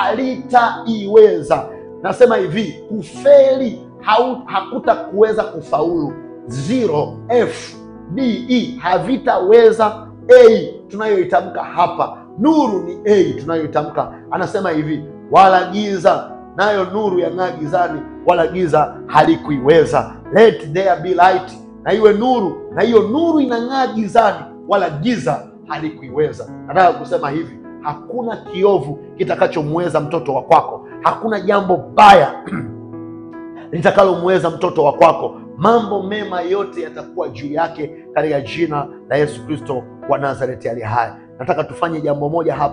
Speaker 1: halitaiweza. Nasema hivi, kufeli hakuta kuweza kufaulu. Zero, F, D, E havitaweza. A tunayoitamka hapa, nuru ni A tunayoitamka. Anasema hivi, wala giza, nayo nuru yang'aa gizani, wala giza halikuiweza. Let there be light, na iwe nuru, na hiyo nuru inang'aa gizani, wala giza halikuiweza. Nataka kusema hivi, hakuna kiovu kitakachomweza mtoto wa kwako. Hakuna jambo baya litakalomweza mtoto wa kwako. Mambo mema yote yatakuwa juu yake katika jina la Yesu Kristo wa Nazareti aliye hai. Nataka tufanye jambo moja hapa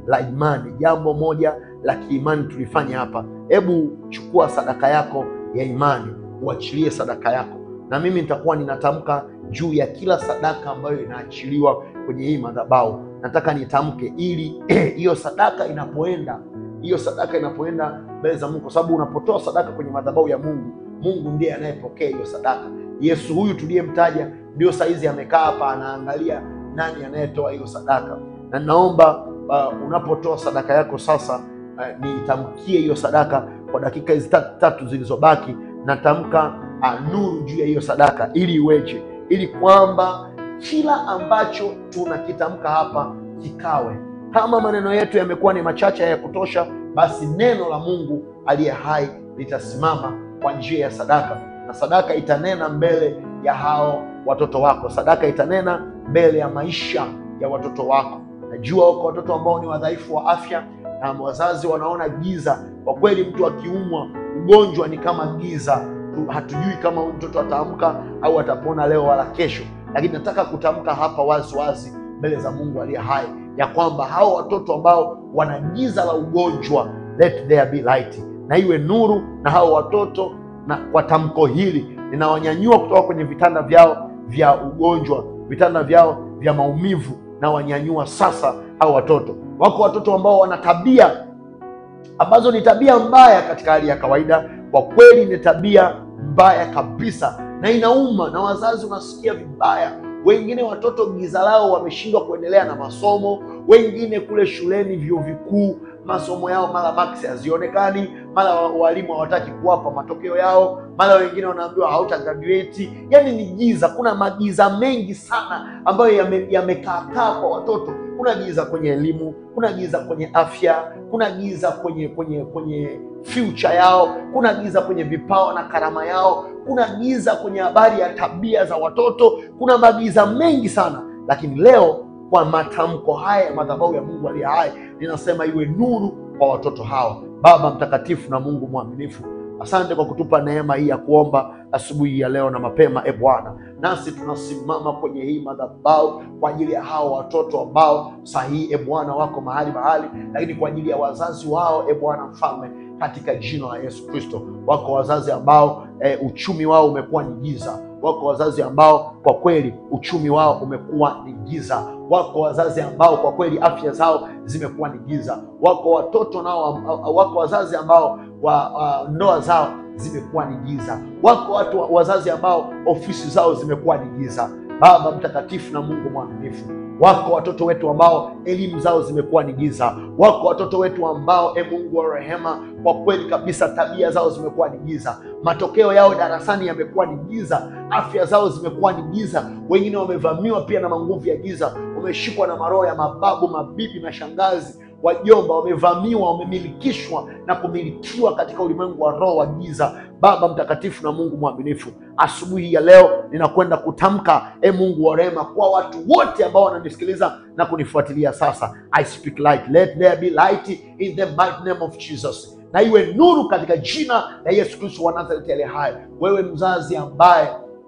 Speaker 1: la imani, jambo moja la kiimani tulifanya hapa. Hebu chukua sadaka yako ya imani, uachilie sadaka yako, na mimi nitakuwa ninatamka juu ya kila sadaka ambayo inaachiliwa kwenye hii madhabahu. Nataka nitamke ili hiyo sadaka inapoenda, hiyo sadaka inapoenda mbele za Mungu, kwa sababu unapotoa sadaka kwenye madhabahu ya Mungu, Mungu ndiye anayepokea hiyo sadaka. Yesu huyu tuliyemtaja ndio saizi amekaa hapa anaangalia nani anayetoa hiyo sadaka. Na naomba uh, unapotoa sadaka yako sasa, uh, nitamkie hiyo sadaka kwa dakika hizi tatu, tatu zilizobaki. Natamka uh, nuru juu ya hiyo sadaka ili iweje, ili kwamba kila ambacho tunakitamka hapa kikawe. Kama maneno yetu yamekuwa ni machache ya kutosha, basi neno la Mungu aliye hai litasimama kwa njia ya sadaka, na sadaka itanena mbele ya hao watoto wako. Sadaka itanena mbele ya maisha ya watoto wako. Najua wako watoto ambao ni wadhaifu wa afya na wazazi wanaona giza. Kwa kweli, mtu akiumwa ugonjwa ni kama giza, hatujui kama huyu mtoto ataamka au atapona leo wala kesho. Lakini nataka kutamka hapa wazi wazi mbele za Mungu aliye hai ya kwamba hao watoto ambao wana giza la ugonjwa, let there be light, na iwe nuru na hao watoto. Na kwa tamko hili ninawanyanyua kutoka kwenye vitanda vyao vya ugonjwa, vitanda vyao vya maumivu, na wanyanyua sasa hao watoto. Wako watoto ambao wana tabia ambazo ni tabia mbaya katika hali ya kawaida. Kwa kweli ni tabia mbaya kabisa na inauma, na wazazi unasikia vibaya. Wengine watoto giza lao wameshindwa kuendelea na masomo, wengine kule shuleni vyuo vikuu masomo yao mara max hazionekani, mara walimu hawataki kuwapa matokeo yao, mara wengine wanaambiwa hauta graduate. Yani ni giza, kuna magiza mengi sana ambayo yamekaa yame kwa watoto. Kuna giza kwenye elimu, kuna giza kwenye afya, kuna giza kwenye kwenye kwenye future yao, kuna giza kwenye vipawa na karama yao, kuna giza kwenye habari ya tabia za watoto, kuna magiza mengi sana. Lakini leo kwa matamko haya ya madhabahu ya Mungu aliye hai, ninasema iwe nuru kwa watoto hao. Baba mtakatifu na Mungu mwaminifu, asante kwa kutupa neema hii ya kuomba asubuhi ya leo na mapema. E Bwana, nasi tunasimama kwenye hii madhabahu kwa ajili ya hao watoto ambao sahihi, e Bwana, wako mahali mahali, lakini kwa ajili ya wazazi wao, e Bwana mfalme, katika jina la Yesu Kristo. Wako wazazi ambao e, uchumi wao umekuwa ni giza. Wako wazazi ambao kwa kweli uchumi wao umekuwa ni giza. Wako wazazi ambao kwa kweli afya zao zimekuwa ni giza. Wako watoto nao, wako wazazi ambao wa, wa, ndoa zao zimekuwa ni giza. Wako watu wazazi ambao ofisi zao zimekuwa ni giza. Baba mtakatifu na Mungu mwaminifu, wako watoto wetu ambao elimu zao zimekuwa ni giza. Wako watoto wetu ambao, e Mungu wa rehema, kwa kweli kabisa tabia zao zimekuwa ni giza. Matokeo yao darasani yamekuwa ni giza. Afya zao zimekuwa ni giza. Wengine wamevamiwa pia na manguvu ya giza, wameshikwa na maroho ya mababu, mabibi, mashangazi, wajomba, wamevamiwa, wamemilikishwa na kumilikiwa katika ulimwengu wa roho wa giza. Baba mtakatifu na Mungu mwaminifu, asubuhi ya leo ninakwenda kutamka, e Mungu wa rehema, kwa watu wote ambao wananisikiliza na kunifuatilia sasa. I speak light, let there be light in the mighty name of Jesus. Na iwe nuru katika jina la Yesu Kristo wa Nazareti aliye hai. Wewe mzazi ambaye,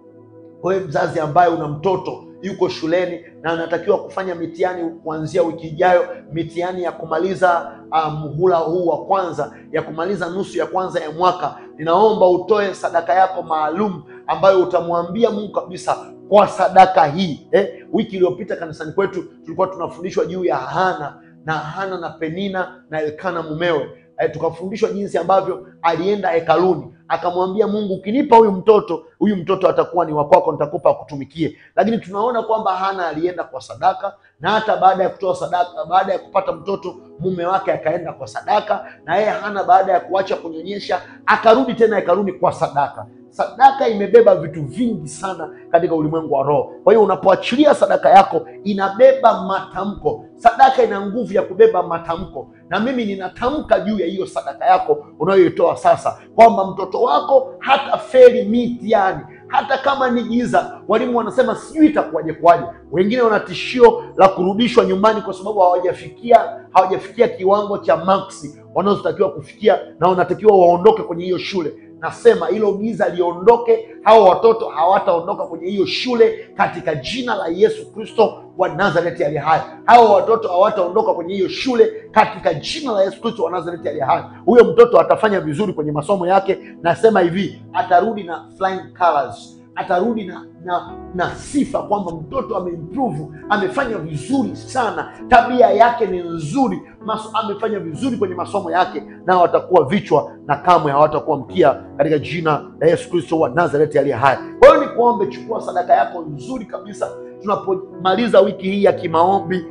Speaker 1: wewe mzazi ambaye una mtoto yuko shuleni na anatakiwa kufanya mitihani kuanzia wiki ijayo, mitihani ya kumaliza muhula um, huu wa kwanza, ya kumaliza nusu ya kwanza ya mwaka, ninaomba utoe sadaka yako maalum ambayo utamwambia Mungu kabisa, kwa sadaka hii eh, wiki iliyopita kanisani kwetu tulikuwa tunafundishwa juu ya Hana na Hana na Penina na Elkana mumewe. Eh, tukafundishwa jinsi ambavyo alienda hekaluni akamwambia Mungu, ukinipa huyu mtoto, huyu mtoto atakuwa ni wa kwako, nitakupa akutumikie. Lakini tunaona kwamba Hana alienda kwa sadaka, na hata baada ya kutoa sadaka, baada ya kupata mtoto, mume wake akaenda kwa sadaka, na yeye Hana baada ya kuacha kunyonyesha akarudi tena hekaluni kwa sadaka. Sadaka imebeba vitu vingi sana katika ulimwengu wa roho. Kwa hiyo unapoachilia sadaka yako inabeba matamko. Sadaka ina nguvu ya kubeba matamko, na mimi ninatamka juu ya hiyo sadaka yako unayoitoa sasa kwamba mtoto wako hata feli mitihani, hata kama ni giza. Walimu wanasema sijui itakuwaje kwaje. Wengine wana tishio la kurudishwa nyumbani kwa sababu hawajafikia hawajafikia kiwango cha maksi wanazotakiwa kufikia, na wanatakiwa waondoke kwenye hiyo shule. nasema hilo giza liondoke. Hao watoto hawataondoka kwenye hiyo shule katika jina la Yesu Kristo wa Nazareti aliye hai. Hao watoto hawataondoka kwenye hiyo shule katika jina la Yesu Kristo wa Nazareti aliye hai. Huyo mtoto atafanya vizuri kwenye masomo yake. Nasema hivi, atarudi na flying colors, atarudi na na na sifa kwamba mtoto ameimprove, amefanya vizuri sana, tabia yake ni nzuri, maso, amefanya vizuri kwenye masomo yake, na watakuwa vichwa na kamwe hawatakuwa mkia katika jina la Yesu Kristo wa Nazareti aliye hai. Kwa hiyo nikuombe, chukua sadaka yako nzuri kabisa tunapomaliza wiki hii ya kimaombi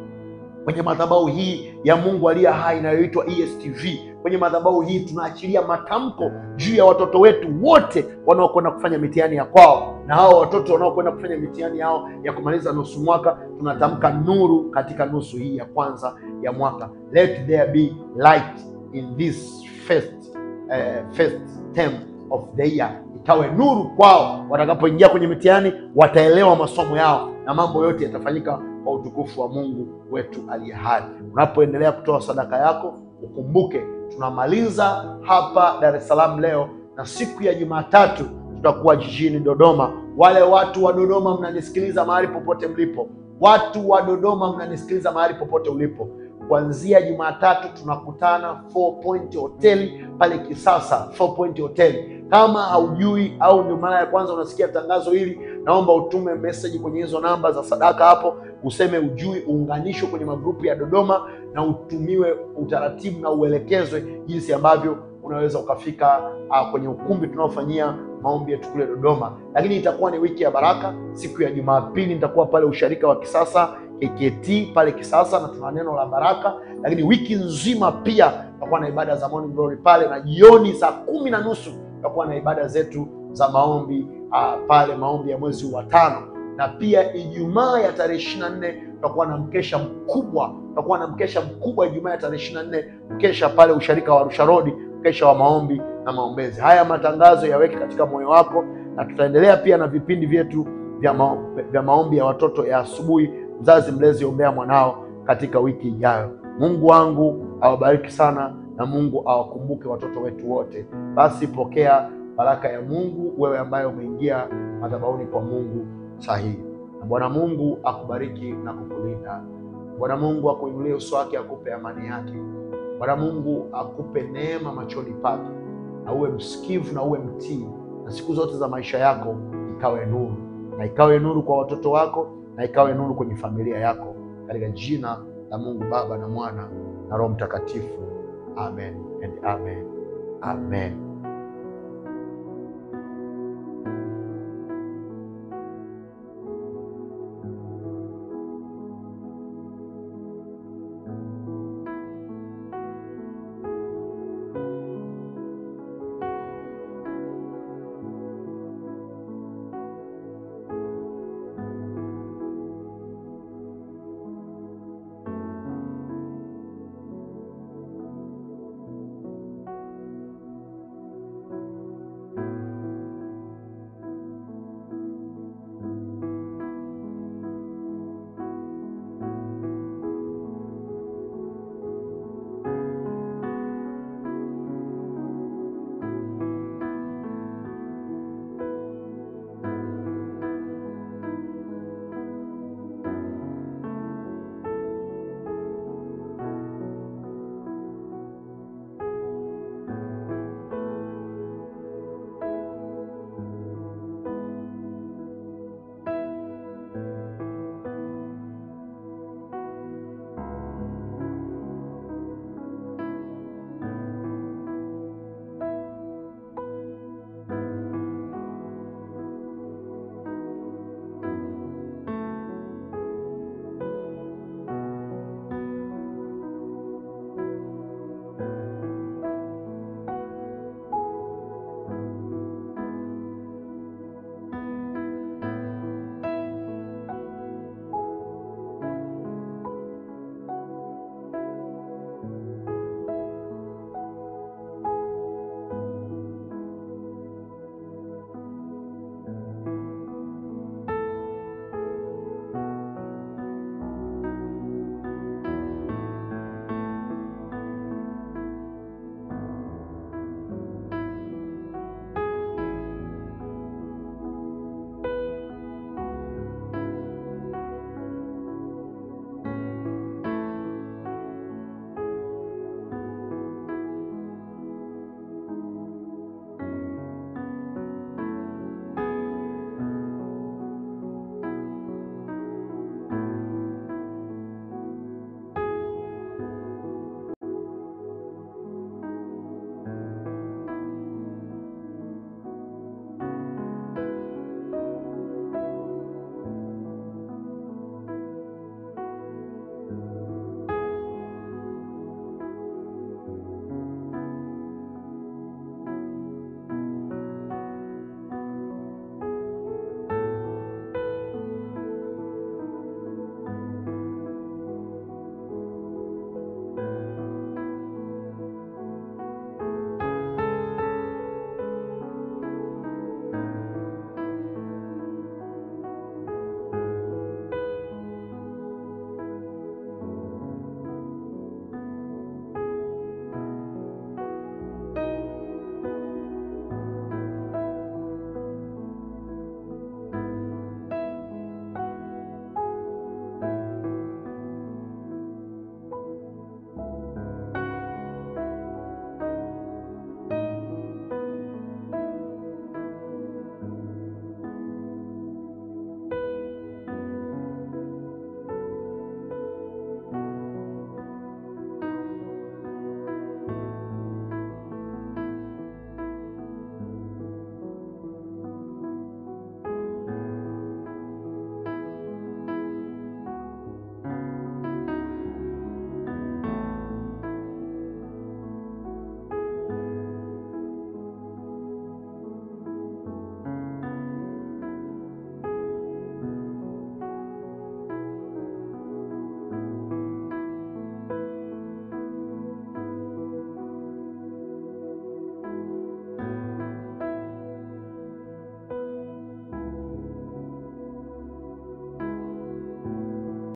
Speaker 1: kwenye madhabahu hii ya Mungu aliye hai inayoitwa E S T V. Kwenye madhabahu hii tunaachilia matamko juu ya watoto wetu wote wanaokwenda kufanya mitihani ya kwao, na hao watoto wanaokwenda kufanya mitihani yao ya kumaliza nusu mwaka, tunatamka nuru katika nusu hii ya kwanza ya mwaka. Let there be light in this first uh, first term of the year. Ikawe nuru kwao, watakapoingia kwenye mitihani wataelewa masomo yao na mambo yote yatafanyika kwa utukufu wa Mungu wetu aliye hai. Unapoendelea kutoa sadaka yako, ukumbuke tunamaliza hapa Dar es Salaam leo, na siku ya Jumatatu tutakuwa jijini Dodoma. Wale watu wa Dodoma mnanisikiliza mahali popote mlipo, watu wa Dodoma mnanisikiliza mahali popote ulipo, kuanzia Jumatatu tunakutana Four Point Hotel pale Kisasa, Four Point Hotel. Kama haujui au ndio mara ya kwanza unasikia tangazo hili, naomba utume message kwenye hizo namba za sadaka hapo, useme ujui, uunganishwe kwenye magrupu ya Dodoma na utumiwe utaratibu na uelekezwe jinsi ambavyo unaweza ukafika uh, kwenye ukumbi tunaofanyia maombi yetu kule Dodoma. Lakini itakuwa ni wiki ya baraka. Siku ya Jumapili nitakuwa pale usharika wa Kisasa K K T pale Kisasa, na tuna neno la baraka. Lakini wiki nzima pia tutakuwa na ibada za Morning Glory pale, na jioni saa kumi na nusu tutakuwa na ibada zetu za maombi uh, pale, maombi ya mwezi wa tano. Na pia Ijumaa ya tarehe ishirini na nne tutakuwa na mkesha mkubwa, tutakuwa na mkesha mkubwa Ijumaa ya tarehe ishirini na nne, mkesha pale usharika wa Arusha Road, mkesha wa maombi na maombezi. Haya matangazo yaweke katika moyo wako, na tutaendelea pia na vipindi vyetu vya, ma vya maombi ya watoto ya asubuhi, mzazi mlezi ombea mwanao, katika wiki ijayo. Mungu wangu awabariki sana, na Mungu awakumbuke watoto wetu wote. Basi pokea baraka ya Mungu, wewe ambaye umeingia madhabahuni kwa Mungu sahihi. Na Bwana Mungu akubariki na kukulinda. Bwana Mungu akuinulie uso wake, akupe amani yake. Bwana Mungu akupe neema machoni pake, na uwe msikivu na uwe mtii, na siku zote za maisha yako ikawe nuru, na ikawe nuru kwa watoto wako, na ikawe nuru kwenye familia yako, katika jina la Mungu Baba na Mwana na Roho Mtakatifu. Amen and amen. Amen.